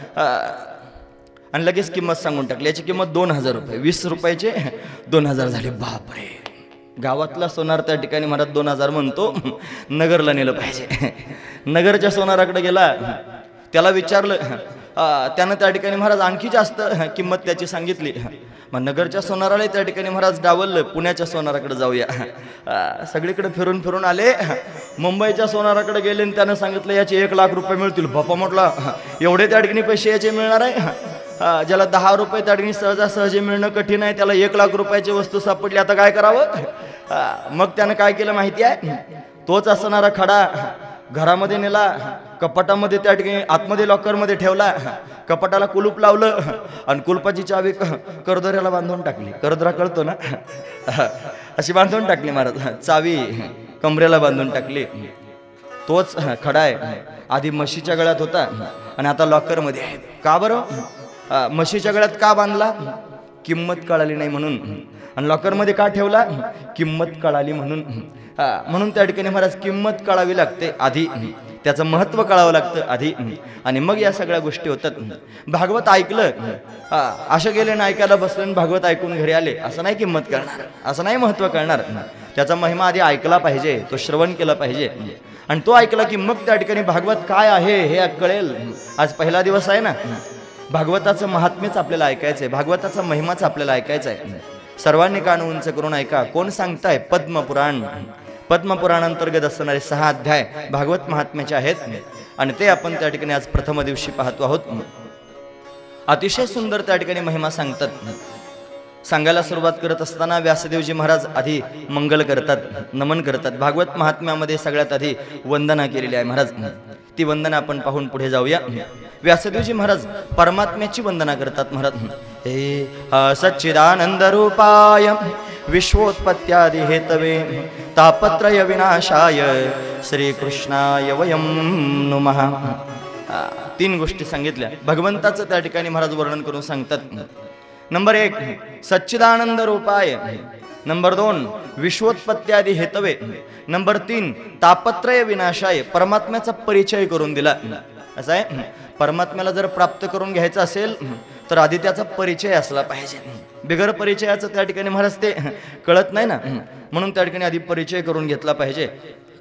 आणि लगेच किंमत सांगून टाकली. याची किंमत दोन हजार रुपये. वीस रुपयाचे दोन हजार झाले. बापरे, गावातला सोनार त्या ठिकाणी महाराज दोन हजार म्हणतो, नगरला नेलं पाहिजे. नगरच्या सोनाराकडे गेला, त्याला विचारलं, त्यानं त्या ठिकाणी महाराज आणखी जास्त किंमत त्याची सांगितली. मग नगरच्या सोनाराला त्या ठिकाणी महाराज डावललं, पुण्याच्या सोनाराकडे जाऊया. सगळीकडे फिरून फिरून आले. मुंबईच्या सोनाराकडे गेले आणि त्यानं सांगितलं याचे एक लाख रुपये मिळतील. बाप्पा म्हटला एवढे त्या ठिकाणी पैसे याचे मिळणार आहे. ज्याला दहा रुपये त्या ठिकाणी सहजासहजी मिळणं कठीण आहे, त्याला एक लाख रुपयाची वस्तू सापडली, आता काय करावं. मग त्यानं काय केलं माहिती आहे, तोच असणारा खडा घरामध्ये नेला, कपाटामध्ये त्या ठिकाणी आतमध्ये लॉकरमध्ये ठेवला, कपाटाला कुलूप लावलं आणि कुलपाची चावी करदोऱ्याला बांधून टाकली. करदोरा कळतो ना, अशी बांधून टाकली महाराज. चावी कमरेला बांधून टाकली. तोच खडा आहे, आधी म्हशीच्या गळ्यात होता आणि आता लॉकरमध्ये आहे. का बरं, म्हशीच्या गळ्यात का बांधला, किंमत कळाली नाही म्हणून. आणि लॉकरमध्ये का ठेवला, किंमत कळाली म्हणून. म्हणून त्या ठिकाणी महाराज किंमत कळावी लागते आधी, त्याचं महत्त्व कळावं लागतं आधी, आणि मग या सगळ्या गोष्टी होतात. भागवत ऐकलं, असं गेले ना ऐकायला बसलं, भागवत ऐकून घरी आले, असं नाही किंमत कळणार, असं नाही महत्त्व कळणार. त्याचा महिमा आधी ऐकला पाहिजे, तो श्रवण केला पाहिजे, आणि तो ऐकला की मग त्या ठिकाणी भागवत काय आहे हे कळेल. आज पहिला दिवस आहे ना, भागवताचं महात्म्यच आपल्याला ऐकायचं आहे, भागवताचा महिमाच आपल्याला ऐकायचा आहे. सर्वांनी कान उंच करून ऐका. कोण सांगताय, पद्मपुराण. पद्मपुराण अंतर्गत असणारे सहा अध्याय भागवत महात्म्याचे आहेत, आणि ते आपण त्या ठिकाणी आज प्रथम दिवशी पाहतो आहोत. अतिशय सुंदर त्या ठिकाणी महिमा सांगतात. सांगायला सुरुवात करत असताना व्यासदेवजी महाराज आधी मंगल करतात, नमन करतात. भागवत महात्म्यामध्ये सगळ्यात आधी वंदना केलेली आहे महाराज. ती वंदना आपण पाहून पुढे जाऊया. व्यासदेवजी महाराज परमात्म्याची वंदना करतात महाराज. हे सच्चिदानंद रूपाय विश्वोत्पत्त्यादि हेतवे तापत्रय विनाशाय श्रीकृष्णाय वयं नमः. तीन गोष्टी सांगितल्या. भगवंताचं त्या ठिकाणी महाराज वर्णन करून सांगतात. नंबर एक, सच्चिदानंद रूपाय. नंबर दोन, विश्वोत्पत्त्यादि हेतवे. नंबर तीन, तापत्रय विनाशाय. परमात्म्याचा परिचय करून दिला. असं आहे, परमात्म्याला जर प्राप्त करून घ्यायचं असेल तर आधी त्याचा परिचय असला पाहिजे. बिगर परिचयाचं त्या ठिकाणी महाराज ते कळत नाही ना, म्हणून त्या ठिकाणी आधी परिचय करून घेतला पाहिजे.